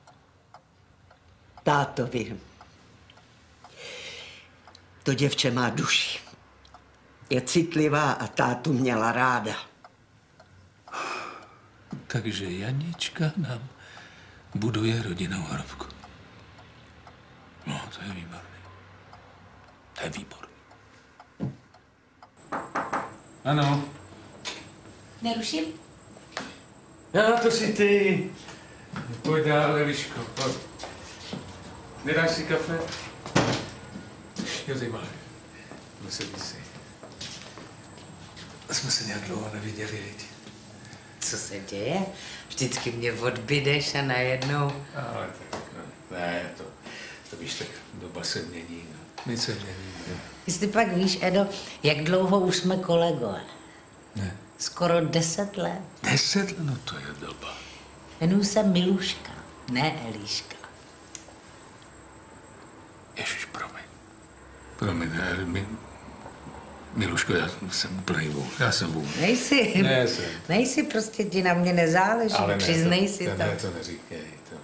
Tátovi. To děvče má duši. Je citlivá a tátu měla ráda. Takže Janička nám buduje rodinnou hrobku. No, to je výborný. To je výborný. Ano. Neruším? Já, to si ty. Pojď dál, Eliško, pojď. Nedáš si kafe? Jo, ty máš. No, sedí si. Jsme se nějak dlouho neviděli, viď? Co se děje? Vždycky mě odbydeš a najednou... Ale tak, no, ne, to, to víš, tak doba se mění, no. My se měníme. Jestli pak víš, Edo, jak dlouho už jsme kolegové? Ne. Skoro deset let. Deset let? No to je doba. Jmenuji se Miluška, ne Eliška. Ježiš, promiň. Promiň, ne, mi, Miluško, já jsem úplnej vůl. Já jsem vůl. Nejsi. Ne, jsem. Nejsi, prostě ti na mě nezáleží. Ale ne, přiznej to, si to. to. Ne, to neříkej. To.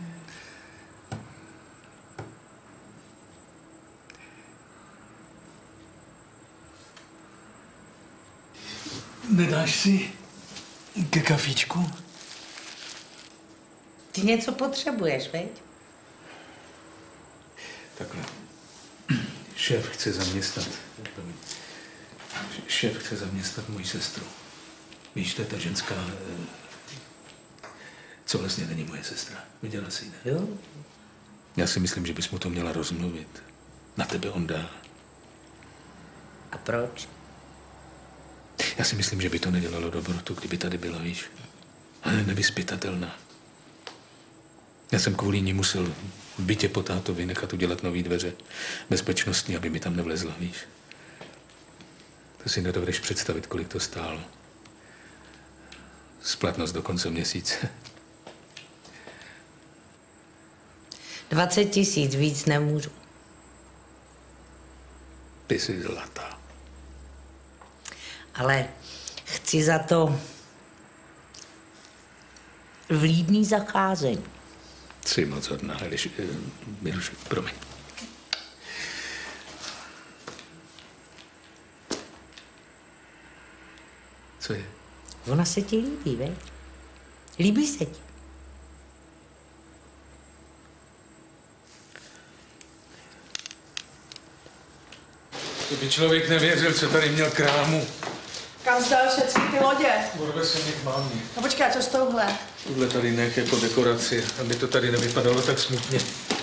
Nedáš si ke kafíčku? Ty něco potřebuješ, veď? Takhle. Šéf chce zaměstnat. Šéf chce zaměstnat moji sestru. Víš, to je ta ženská, co vlastně není moje sestra. Viděla jsi ji, ne? Jo. Já si myslím, že bys mu to měla rozmluvit. Na tebe on dá. A proč? Já si myslím, že by to nedělalo dobrotu, kdyby tady byla, víš. Ale je nevyzpytatelná. Já jsem kvůli ní musel v bytě po tátovi nechat udělat nový dveře. Bezpečnostní, aby mi tam nevlezla, víš. To si nedovedeš představit, kolik to stálo. Splatnost do konce měsíce. Dvacet tisíc, víc nemůžu. Ty jsi zlatá. Ale chci za to vlídný zacházení. Jsi moc hodná, Eliš, eh, Miluš, promiň. Co je? Ona se ti líbí, veď? Líbí se ti. To by člověk nevěřil, co tady měl krámu. Kam zdal všechny ty lodě? Borbe se mě k mámě. No počkej, a co s touhle? Tuhle tady nech jako dekoraci, aby to tady nevypadalo tak smutně.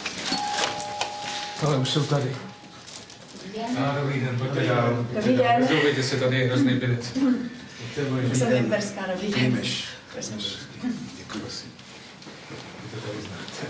Ale už jsou tady. A dobrý den, pojďte dál. Dobrý den. Nezdouvejte se, tady je hrozný binec. Jsem Jemberská, dobrý den. Jmeš. Děkuji. Vy to tady znáte.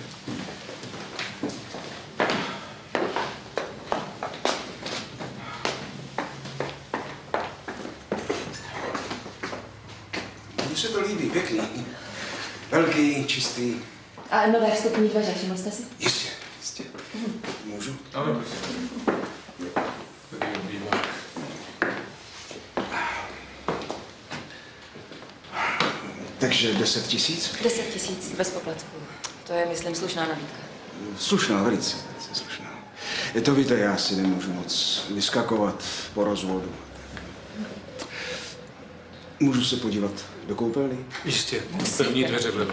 Mně se to líbí, pěkný. Velký, čistý. A nové vstupní dveře, všiml jste si? Jistě, jistě. Můžu? Ano, prosím. Tady obývá. Takže deset tisíc? Deset tisíc bez poplatku. To je, myslím, slušná nabídka. Slušná, velice, velice slušná. Je to, víte, já si nemůžu moc vyskakovat po rozvodu. Můžu se podívat do koupelny? Jistě. První dveře vlevo.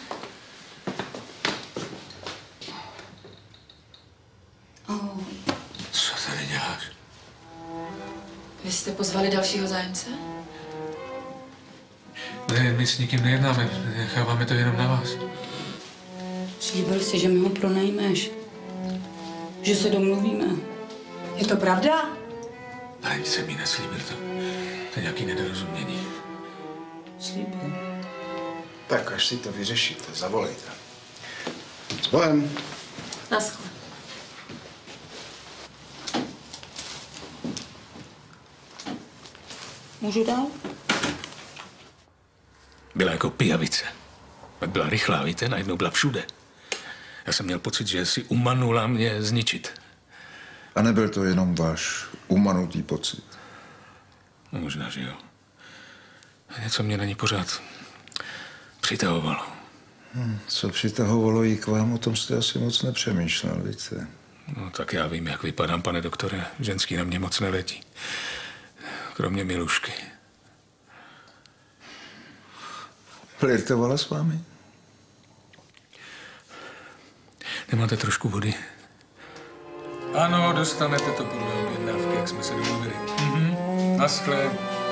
Oh. Co tady děláš? Vy jste pozvali dalšího zájemce? Ne, my s nikým nejednáme. Necháváme to jenom na vás. Slíbil jsi, že mi ho pronajmeš. Že se domluvíme. Je to pravda? Ale nic jsem jí neslíbil. To, to je nějaký nedorozumění. Slíbil. Tak, až si to vyřešíte, zavolejte. S Bohem. Naschle. Můžu dál? Byla jako pijavice. Pak byla rychlá, víte, najednou byla všude. Já jsem měl pocit, že si umanula mě zničit. A nebyl to jenom váš umanutý pocit? No, možná, že jo. Něco mě na ní pořád přitahovalo. Hm, co přitahovalo jí k vám, o tom jste asi moc nepřemýšlel, víte? No, tak já vím, jak vypadám, pane doktore. Ženský na mě moc neletí. Kromě Milušky. Flirtovala s vámi? Nemáte trošku vody? Ano, dostanete to podle objednávky, jak jsme se domluvili. Mhm. Naschle.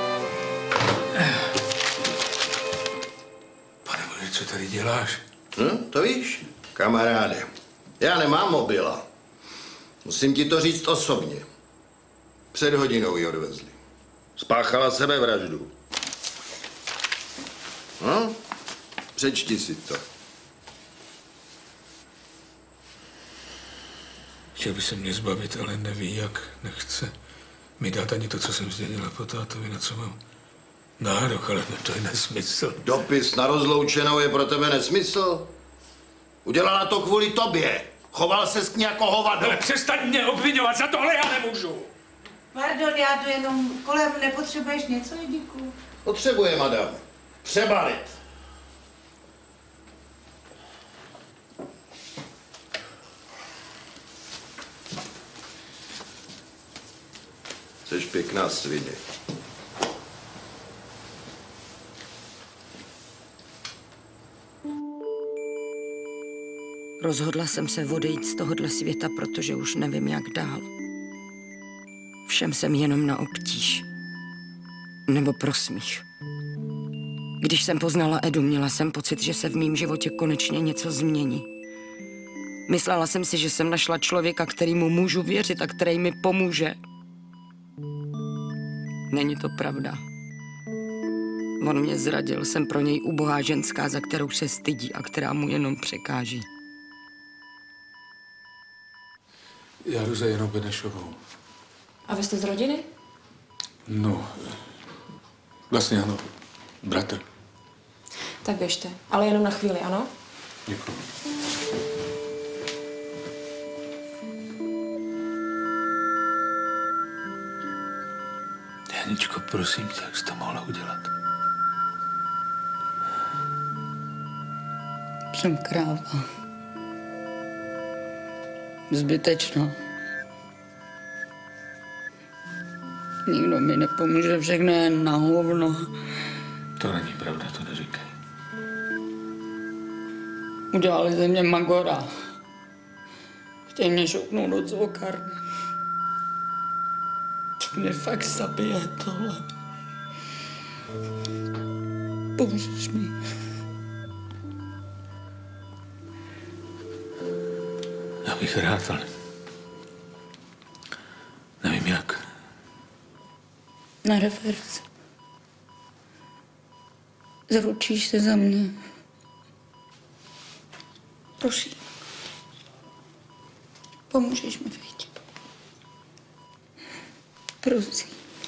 Pane Bože, co tady děláš? Hm, to víš, kamaráde. Já nemám mobila. Musím ti to říct osobně. Před hodinou ji odvezli. Spáchala sebevraždu. No, přečti si to. Chtěl by se mě zbavit, ale neví jak, nechce mi dát ani to, co jsem zdědila po tátovi, na co mám nárok, ale to je nesmysl. Dopis na rozloučenou je pro tebe nesmysl? Udělala to kvůli tobě. Choval ses k ní jako hovado. Ale přestaň mě obvinovat, za tohle já nemůžu. Pardon, já jdu jenom kolem, nepotřebuješ něco, Jidiku? Potřebuje, madam. Přebalit. Jseš pěkná svině. Rozhodla jsem se odejít z tohohle světa, protože už nevím, jak dál. Všem jsem jenom na obtíž. Nebo prosmích. Když jsem poznala Edu, měla jsem pocit, že se v mém životě konečně něco změní. Myslela jsem si, že jsem našla člověka, kterýmu můžu věřit a který mi pomůže. Není to pravda. On mě zradil, jsem pro něj ubohá ženská, za kterou se stydí a která mu jenom překáží. Já jdu za Janou Benešovou. A vy jste z rodiny? No, vlastně ano, bratr. Tak běžte, ale jenom na chvíli, ano? Děkuji. Janičko, prosím tě, jak jsi to mohla udělat? Jsem kráva. Zbytečná. Nikdo mi nepomůže, všechno je na hovno. To není pravda, to neříkej. Udělali ze mě magora. Chtějí mě šoupnout do zvokárny. To mě fakt zabije tohle. Pomůžeš mi. Já bych rád, ale nevím jak. Na revers. Zaručíš se za mě. Prosím. Pomůžeš mi, veď. Prosím.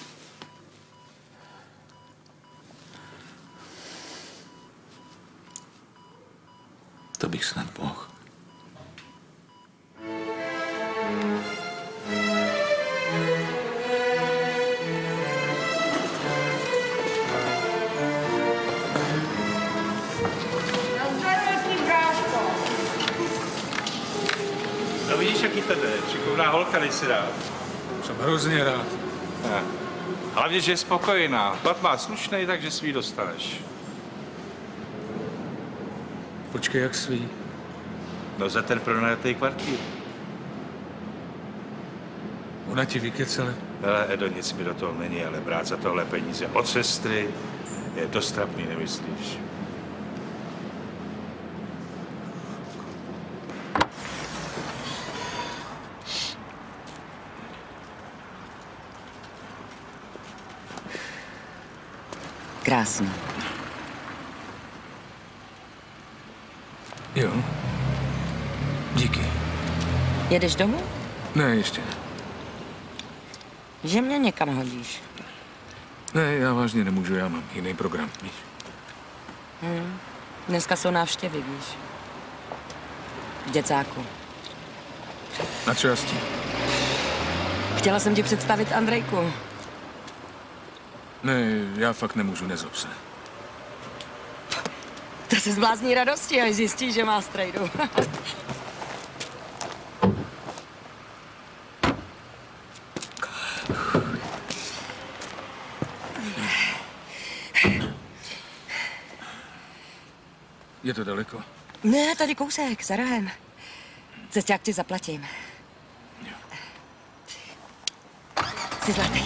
To bych snad mohl. šikovná holka, dej si rád. Jsem hrozně rád. Ne. Hlavně, že je spokojená. Plat má slušnej, takže svý dostaneš. Počkej, jak svý? No za ten pronajatý kvartír. Ona ti vykecele? Hele, Edo, nic mi do toho není, ale brát za tohle peníze od sestry je dost trapný, nemyslíš? Krásný. Jo. Díky. Jedeš domů? Ne, ještě ne. Že mě někam hodíš. Ne, já vážně nemůžu, já mám jiný program, víš? Hmm. Dneska jsou návštěvy, víš. V děcáku. Na co jastí? Chtěla jsem ti představit Andrejku. Ne, já fakt nemůžu, nezlob se. To se zblázní radosti, až zjistí, že má strejdu. Je to daleko? Ne, tady kousek, za rohem. Cesták ti zaplatím. Jsi zlatý.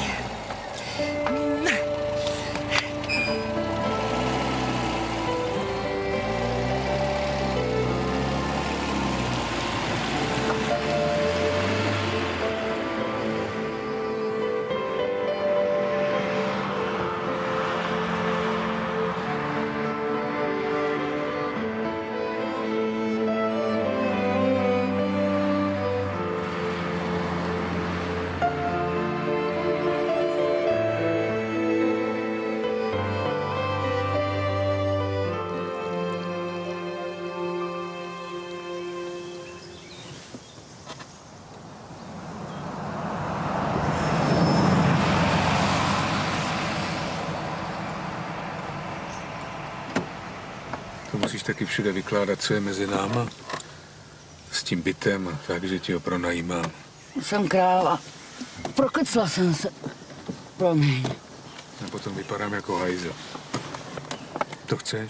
Musíš taky všude vykládat, co je mezi náma. S tím bytem a tak, že ti ho pronajímám. Jsem kráva. Prokecla jsem se. Promiň. A potom vypadám jako hajzel. To chceš?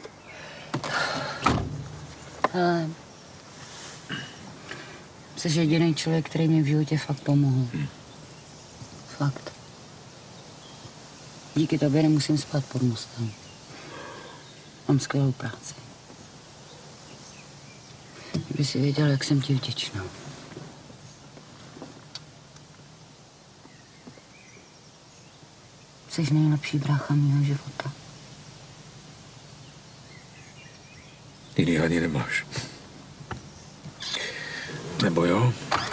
Hele, jsi jediný člověk, který mi v životě fakt pomohl. Hmm. Fakt. Díky tobě nemusím spát pod mostem. Mám skvělou práci. Kdyby si věděl, jak jsem ti vděčná. Jsi nejlepší brácha mýho života. Jiný ani nemáš. Nebo jo?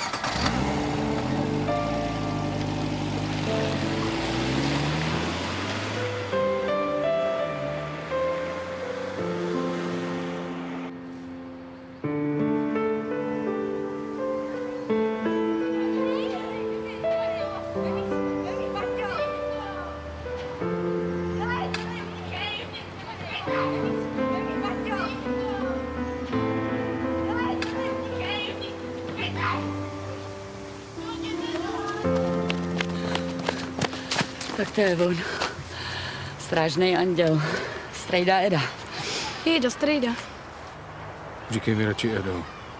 Tak to je on. Strážnej anděl. Strejda Eda. Jejda, strejda. Říkej mi radši Edo.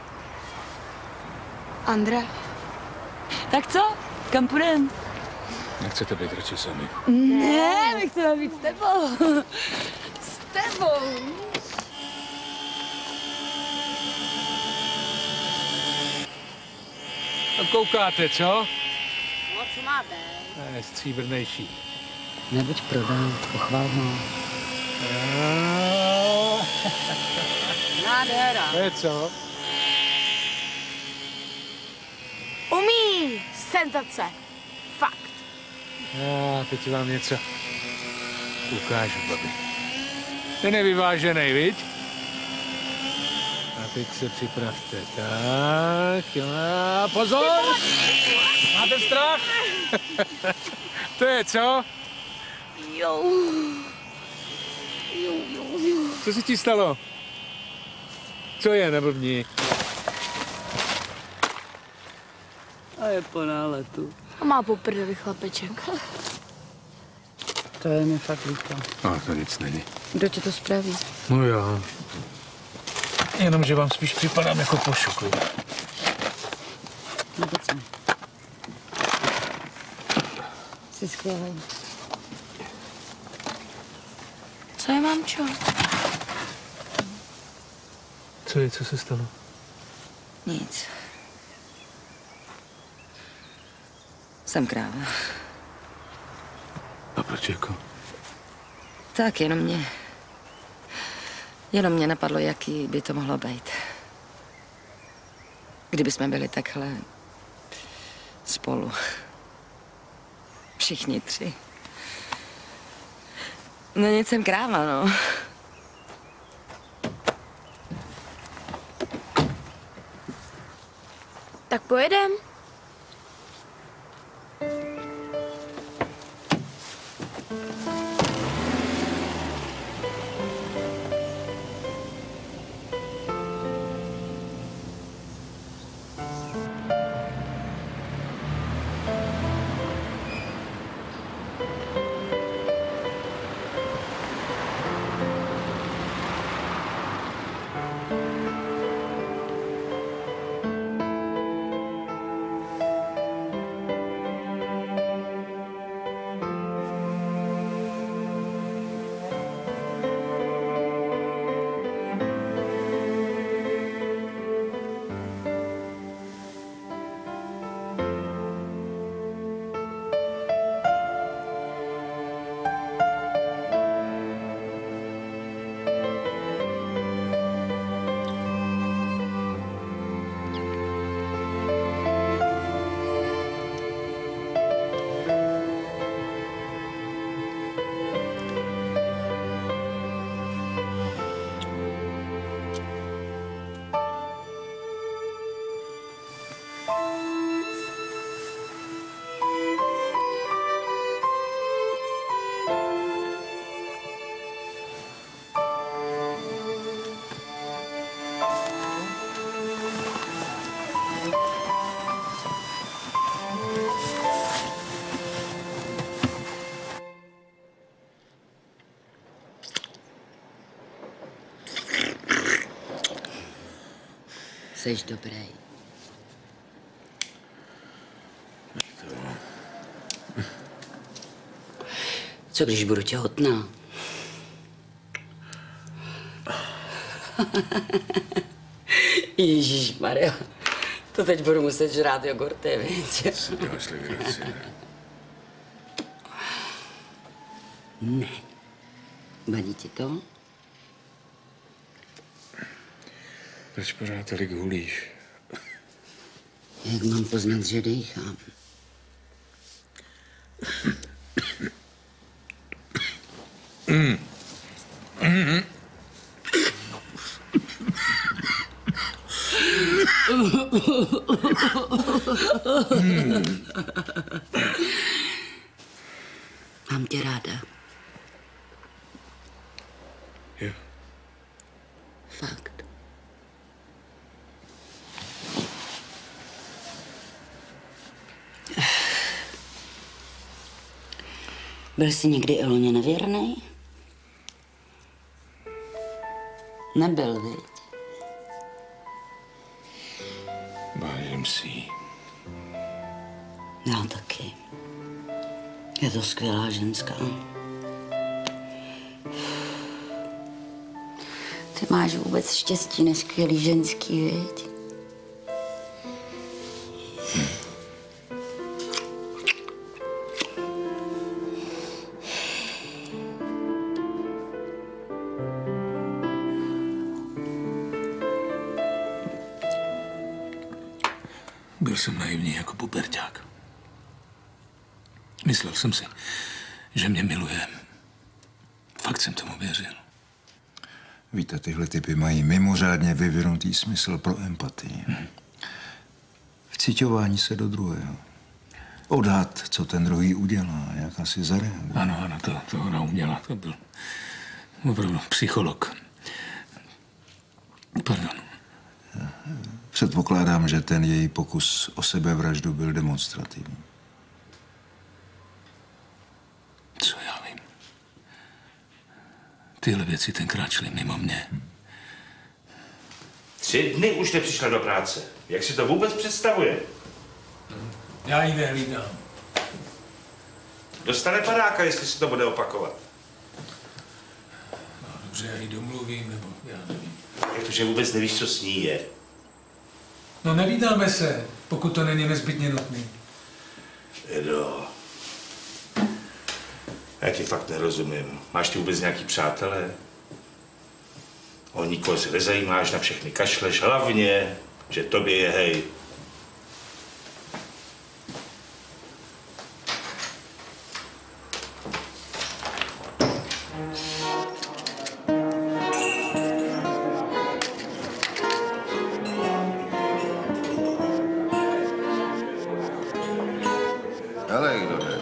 Andra. Tak co? Kam půjdem? Nechcete být radši sami. Ne, my chceme být s tebou. S tebou. A koukáte, co? No, co máte? Ne, stříbrnější. Nebuď prodán, pochvál ho. Nádhera. To je co? Umí! Senzace. Fakt. Já teď vám něco ukážu, babi. Ten je vyvážený, viď? A teď se připravte. Tak, jo, a pozor! Máte strach? To je co? Jo. Jo, jo, jo. Co se ti stalo? Co je, neblbni? A je po náletu. A má po prdeli chlapeček. To je mi fakt líto. No, to nic není. Kdo ti to spraví? No já. Jenom, že vám spíš připadám jako pošuklý. Vůbec ne. Jsi skvělý. Co je, mamčo? Co je, co se stalo? Nic. Jsem kráva. A proč jako? Tak, jenom mě... Jenom mě napadlo, jaký by to mohlo být. Kdyby jsme byli takhle... spolu. Všichni tři. No nic, jsem kráva, no. Tak pojedem. Jseš dobrý. Co když budu těhotná? Ježišmarja, to teď budu muset žrát jogurty, víc. Co děláš legraci, ne? Ne. Vadí ti to? Proč pořád tolik hulíš? Jak mám poznat, že dýchám? Mm. Mm. Mám tě ráda. Jo. Fakt. Byl jsi někdy Iloně nevěrnej? Nebyl, viď? Vážím si jí. Já taky. Je to skvělá ženská. Ty máš vůbec štěstí na skvělý ženský, viď? Byl jsem naivní jako puberťák. Myslel jsem si, že mě miluje. Fakt jsem tomu věřil. Víte, tyhle typy mají mimořádně vyvinutý smysl pro empatii. Hmm. Vciťování se do druhého. Odhad, co ten druhý udělá, jak asi zareaguje. Ano, ano, to, to ona uměla. To byl opravdu psycholog. Pardon. Předpokládám, že ten její pokus o sebevraždu byl demonstrativní. Co já vím? Tyhle věci tenkrát šly mimo mě. Tři dny už nepřišla do práce. Jak si to vůbec představuje? Já ji nehlídám. Dostane padáka, jestli se to bude opakovat. No, dobře, já ji domluvím, nebo já nevím. Jak to, že vůbec nevíš, co s ní je? No nevídáme se, pokud to není nezbytně nutný. Edo, já ti fakt nerozumím. Máš ty vůbec nějaký přátelé? O nikoho se nezajímáš, na všechny kašleš, hlavně, že tobě je hej. Hele, kdo jde?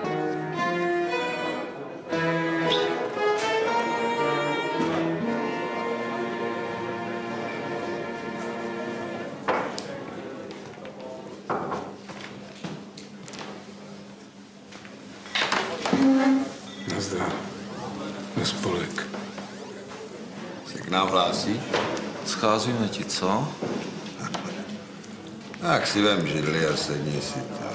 Nazdar. Na spolek. Se k nám hlásíš? Scházíme ti, co? Tak si vem židli a sedni si to.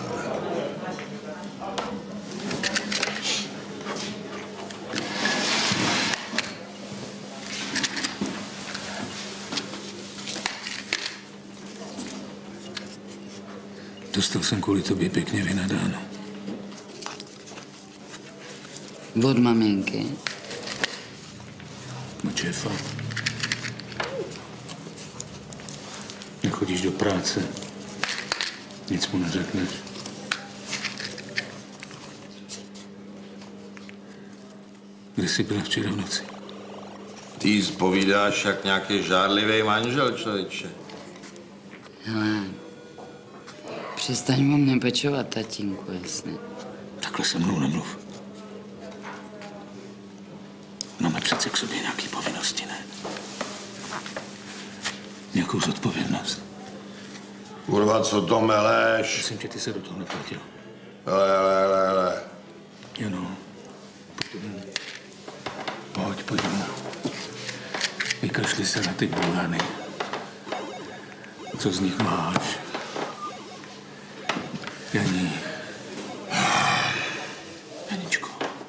Dostal jsem kvůli tobě pěkně vynadáno. Od maminky. Od šéfa. Nechodíš do práce. Nic mu neřekneš. Kde jsi byla včera v noci? Ty jí zpovídáš jak nějaký žárlivý manžel, člověče. Hele, přestaň o mě pečovat, tatínku, jasně. Takhle se mnou nemluv. Máme přece k sobě nějaký povinnosti, ne? Nějakou zodpovědnost. Kurva, co to meleš? Myslím, že ty se do toho neplatil. Hele, hele, hele, hele. Jo no. Pojď domů. Pojď, pojď domů. Vykašli se na ty bulhany. Co z nich máš? Janí. Janičko.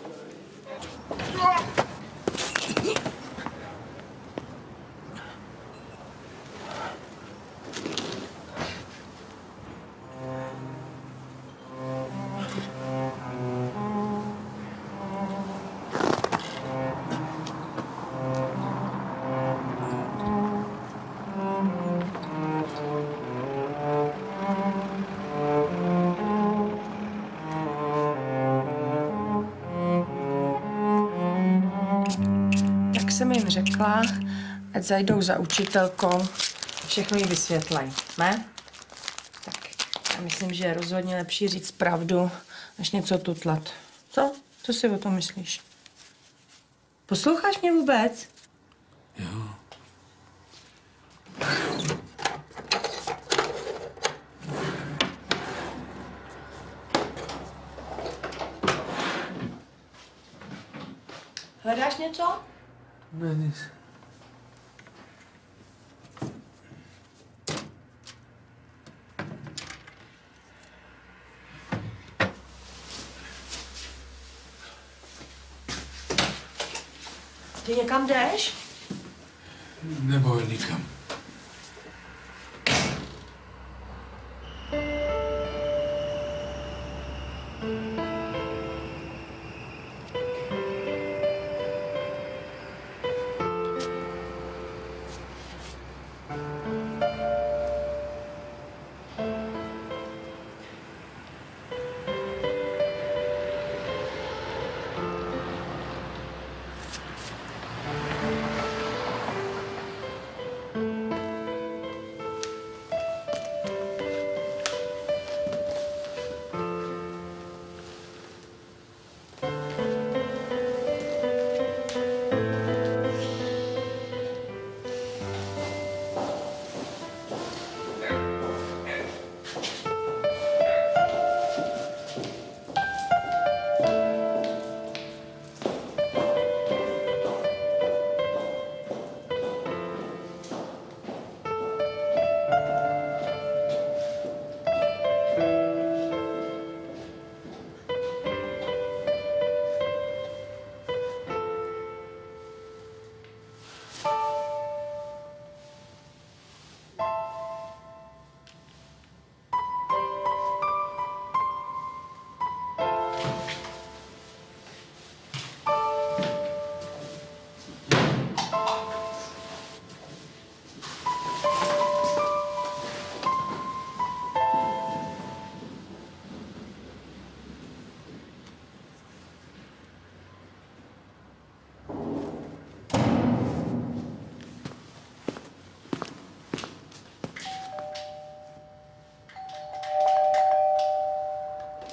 Jak jsem jim řekla, ať zajdou za učitelkou, všechno jí vysvětlají, ne? Tak já myslím, že je rozhodně lepší říct pravdu, než něco tutlat. Co? Co si o tom myslíš? Posloucháš mě vůbec? Jo. Hledáš něco? Ne, nic. Ty někam jdeš? Neboj nikam.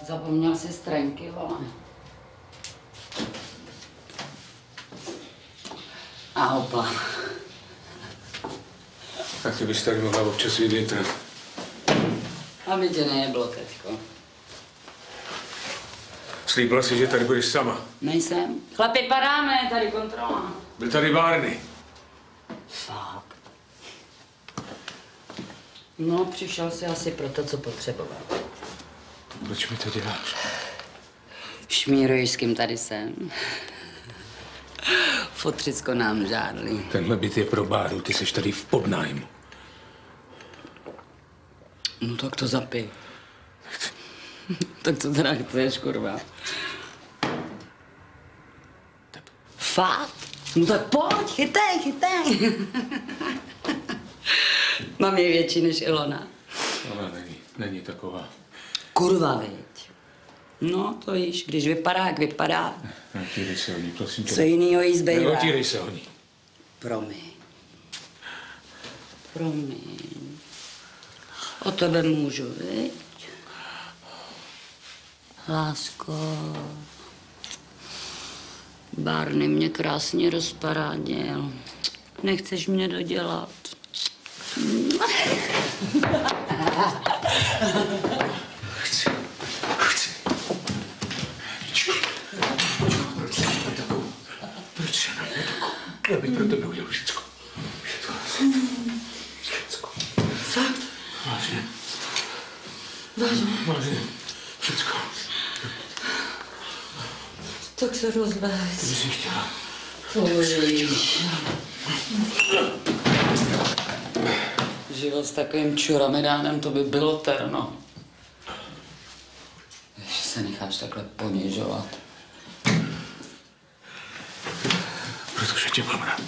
Zapomněl si strenky, vole. A hopla. Tak ty bys tady mohla občas jít větrat. Aby tě nejeblo, teďko. Slíbila si, že tady budeš sama. Nejsem. Chlapi, padáme, tady kontrola. Byl tady Barney. Fakt. No, přišel si asi pro to, co potřeboval. Proč mi to děláš? Šmíruj, s kým tady jsem. Fotřicko nám žádlí. Tenhle byt je pro Báru, ty jsi tady v podnájmu. No tak to zapij. Tak co teda chceš, kurva? Fakt? No tak pojď, chytej, chytej. Mám je větší než Ilona. Ona není, není taková. Kurva, viď. No, to víš, když vypadá, jak vypadá. Neotírej se o ní, prosím tě. Co jinýho jí zbývá? Neotírej se o ní. Promiň. Promiň. O tebe můžu, viď? Lásko. Barney mě krásně rozparádil. Nechceš mě dodělat? Chci. Chci. Víčko. Proč se na takovou? Proč se na takovou? Já bych pro tebe udělal všecko. Všecko. Všecko. Fakt? Vážně. Vážně? Vážně. Všecko. Tak se rozveď. To bys jí chtěla. Pojď. Život s takovým čuramedánem, to by bylo terno. Že se necháš takhle ponižovat. Protože tě mám rád.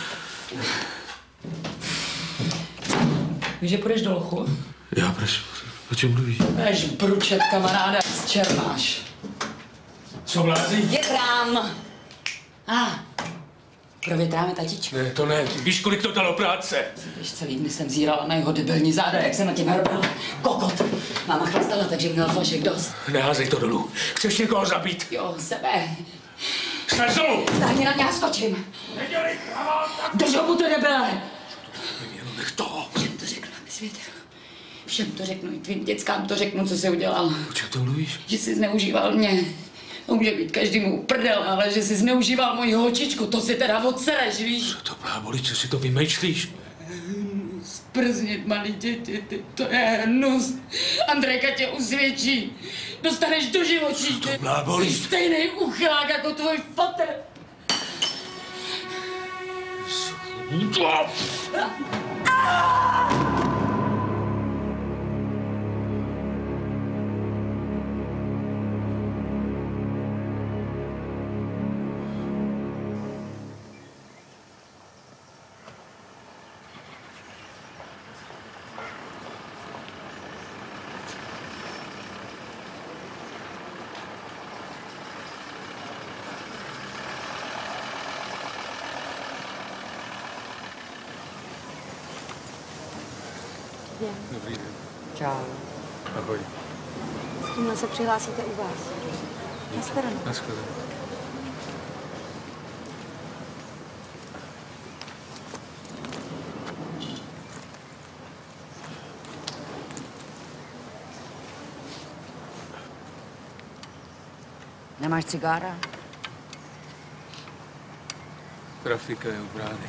Víš, že půjdeš do lochu? Já, proč? O čem mluvíš? Budeš bručet kamaráda z Čermáš. Co blází? Je chrám. A, ah, provětráme tatičku. Ne, to ne. Víš, kolik to dalo práce? Když celý dny jsem zírala na jeho debilní záda, jak se na tím hrabala. Kokot. Máma chlastala, takže měl flašek dost. Neházej to dolů. Chceš někoho zabít? Jo, sebe. Staň dolů! Stáhni na mě, já skočím. Nedělej kravál! Drž ho, ty debile! Jenom nech toho. Všem to řeknu, aby svěděl. Všem to řeknu, i tvým dětskám to řeknu, co jsi udělal. O čem to mluvíš? Že jsi zneužíval mě. To může být každému prdel, ale že jsi zneužíval moji holčičku, to si teda odsereš, víš? Co to blábolí, co si to vymýšlíš? Sprznit malý děti, ty, to je hnus. Andrejka tě usvědčí. Dostaneš do živočí, ty. Co to blábolí? Jsi stejnej uchylák jako tvůj fatr. Dobrý den. Čau. Ahoj. S tímhle se přihlásíte u vás. Naschledanou. Naschledanou. Nemáš cigára? Trafika je u brány.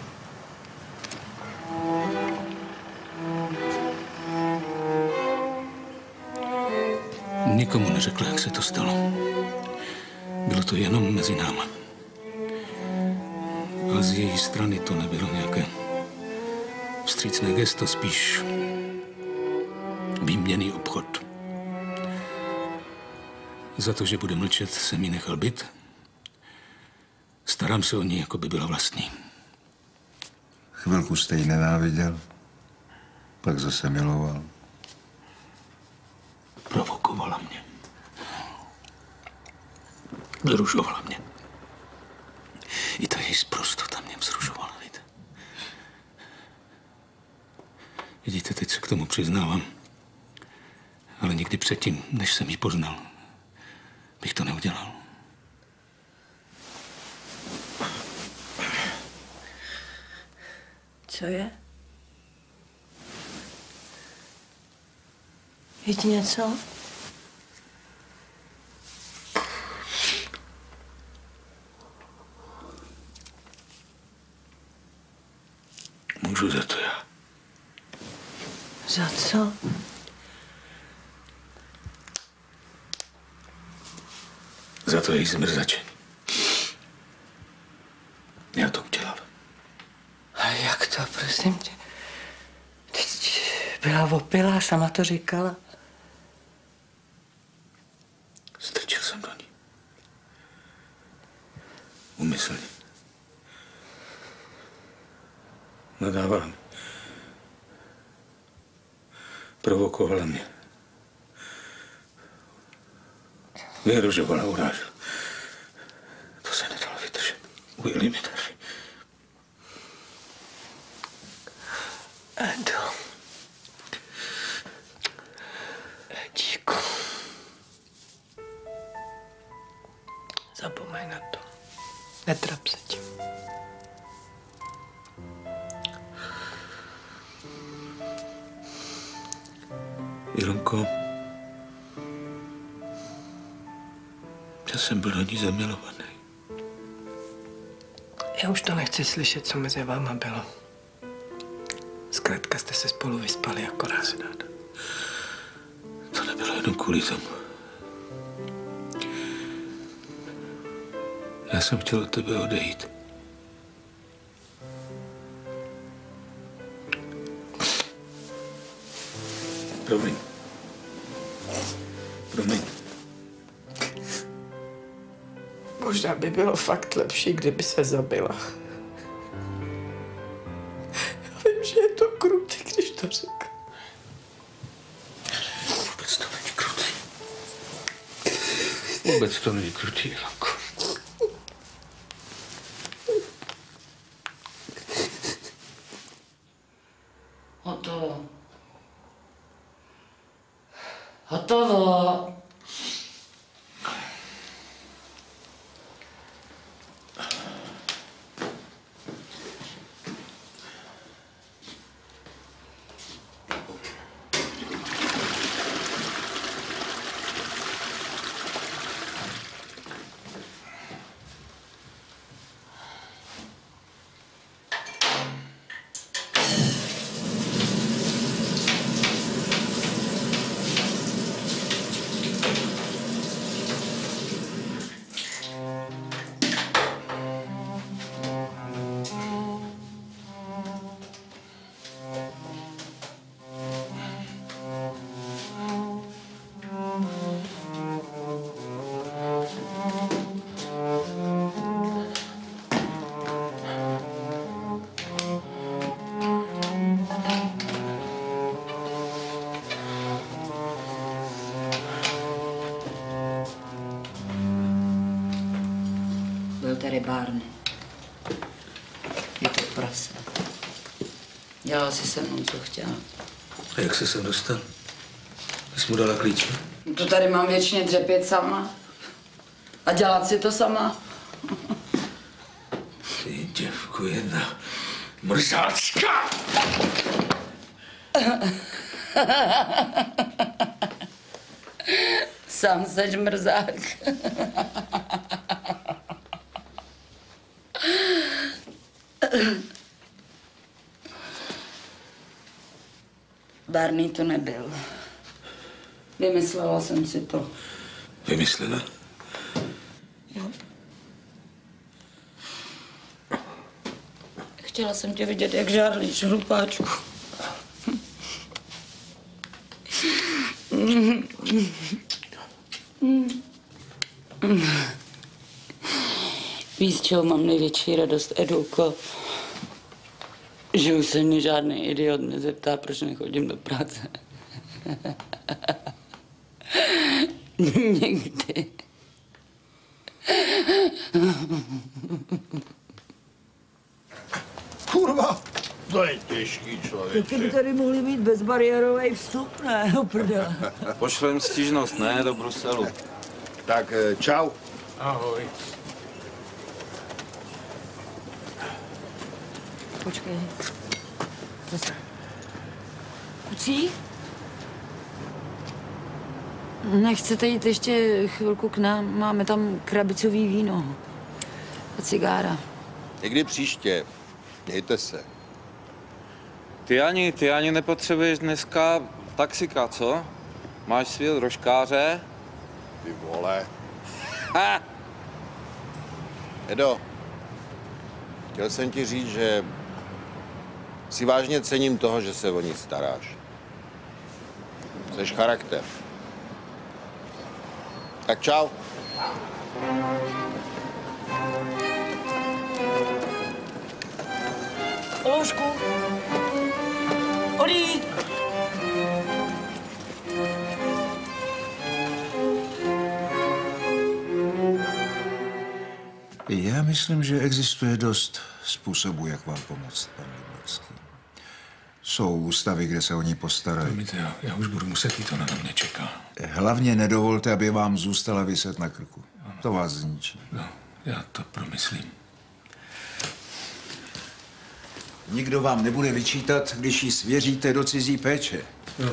Nikomu neřekla, jak se to stalo. Bylo to jenom mezi náma. A z její strany to nebylo nějaké vstřícné gesto, spíš výměnný obchod. Za to, že bude mlčet, jsem jí nechal byt. Starám se o ní, jako by byla vlastní. Chvilku jste ji nenáviděl, pak zase miloval. Provokovala mě. Vzrušovala mě. I ta její sprostota mě vzrušovala, víte. Vidíte, teď se k tomu přiznávám. Ale nikdy předtím, než jsem ji poznal, bych to neudělal. Co je? Je ti něco? Můžu za to já. Za co? Za to její zmrzačení. Já to udělal. Ale jak to, prosím tě? Teď byla opilá, sama to říkala. Strčil jsem do ní. Umyslně. Nadávala mi. Provokovala mě. Vyhrožovala, urážela. To se nedalo vydržet. Ujeli mi nervy. Edo. Edíku. Zapomeň na to. Netrap se tím. Ilonko, já jsem byl do ní zamilovaný. Já už to nechci slyšet, co mezi váma bylo. Zkrátka jste se spolu vyspali, akorát se dát. To nebylo jenom kvůli tomu. Já jsem chtěl od tebe odejít. Promiň. Promiň. Možná by bylo fakt lepší, kdyby se zabila. Já vím, že je to krutý, když to řekl. Vůbec to není krutý. Vůbec to není krutý, Ilanko. Hotovo. Hotovo. Byl tady Barney. Je to prase. Dělal si se mnou, co chtěla. A jak jsi sem dostal? Jsi mu dala klíče? To tady mám věčně dřepět sama. A dělat si to sama. Ty děvku jedna mrzácka! Sám seš mrzák. Barney to nebyl. Vymyslela jsem si to. Vymyslela? Jo. Chtěla jsem tě vidět, jak žárlíš, hlupáčku. Víš, z čeho mám největší radost, Edulko? Že už se mě žádný idiot nezeptá, proč nechodím do práce. Někdy. Kurva, to je těžký člověk. Taky by tady mohli mít bezbariérový vstup, ne? No prdele. Pošlem stížnost, ne, do Bruselu. Tak čau. Ahoj. Počkej. Kucí? Nechcete jít ještě chvilku k nám? Máme tam krabicový víno a cigára. Někdy příště. Mějte se. Ty ani, ty ani nepotřebuješ dneska taxika, co? Máš svého drožkáře? Ty vole. Ha! Edo, chtěl jsem ti říct, že si vážně cením toho, že se o ní staráš. Jseš charakter. Tak čau. Loušku. Odí. Já myslím, že existuje dost způsobů, jak vám pomoct, pan Liborský. Jsou ústavy, kde se o ní postarají. Promiňte, já, já už budu muset jít, ona na mě čeká. Hlavně nedovolte, aby vám zůstala viset na krku. To vás zničí. No, já to promyslím. Nikdo vám nebude vyčítat, když ji svěříte do cizí péče. No.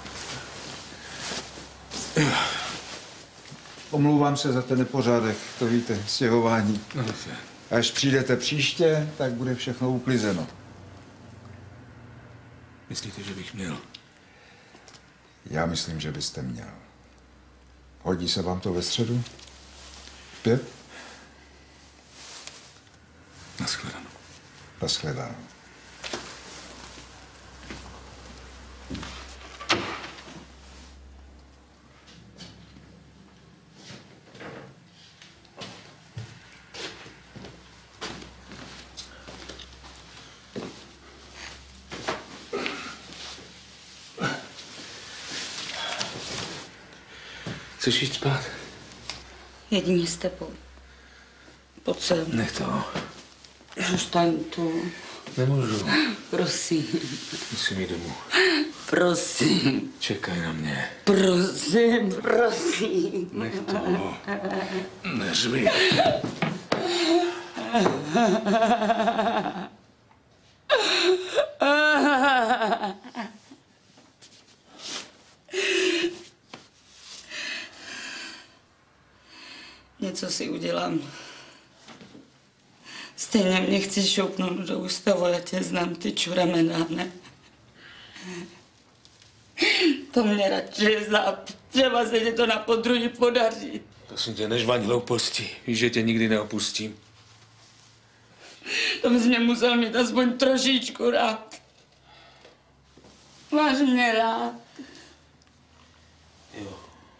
Omlouvám se za ten nepořádek, to víte, stěhování. No, Až přijdete příště, tak bude všechno uklizeno. Myslíte, že bych měl? Já myslím, že byste měl. Hodí se vám to ve středu? Pět? Naschledanou. Naschledanou. Chceš jít spát? Jedině s tebou. Pojď sem. Nech to. Zůstaň tu. Nemůžu. Prosím. Musím jít domů. Prosím. Čekaj na mě. Prosím, prosím. Nech to. Neřvi. Něco si udělám. Stejně mě chci šoupnout do ústavu, já tě znám, ty čuramena, ne? To mě radši zap. Třeba se ti to na podruhý podaří. Prosím tě, nežvaň hlouposti. Víš, že tě nikdy neopustím. To bys mě musel mít aspoň trošičku rád. Máš mě rád. Jo.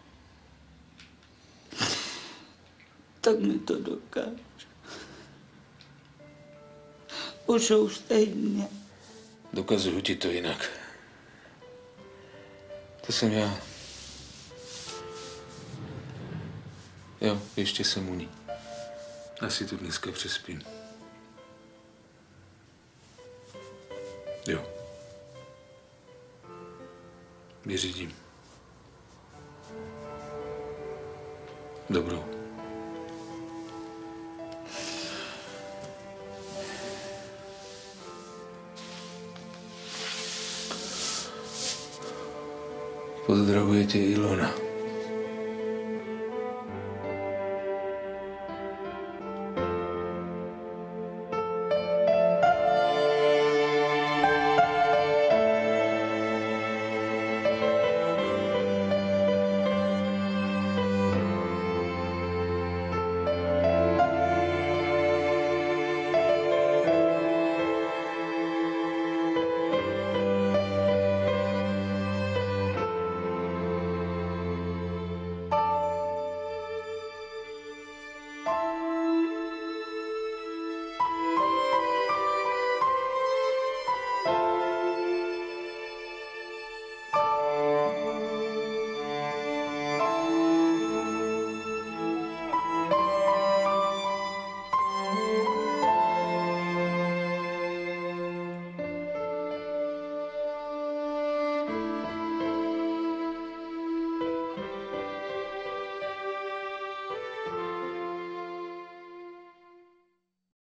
Tak mi to dokáž. Už jsou stejně. Dokazuju ti to jinak. To jsem já. Jo, ještě jsem u ní. Asi tu dneska přespím. Jo. Vyřídím. Dobrou. Pozdravuje tě Ilona.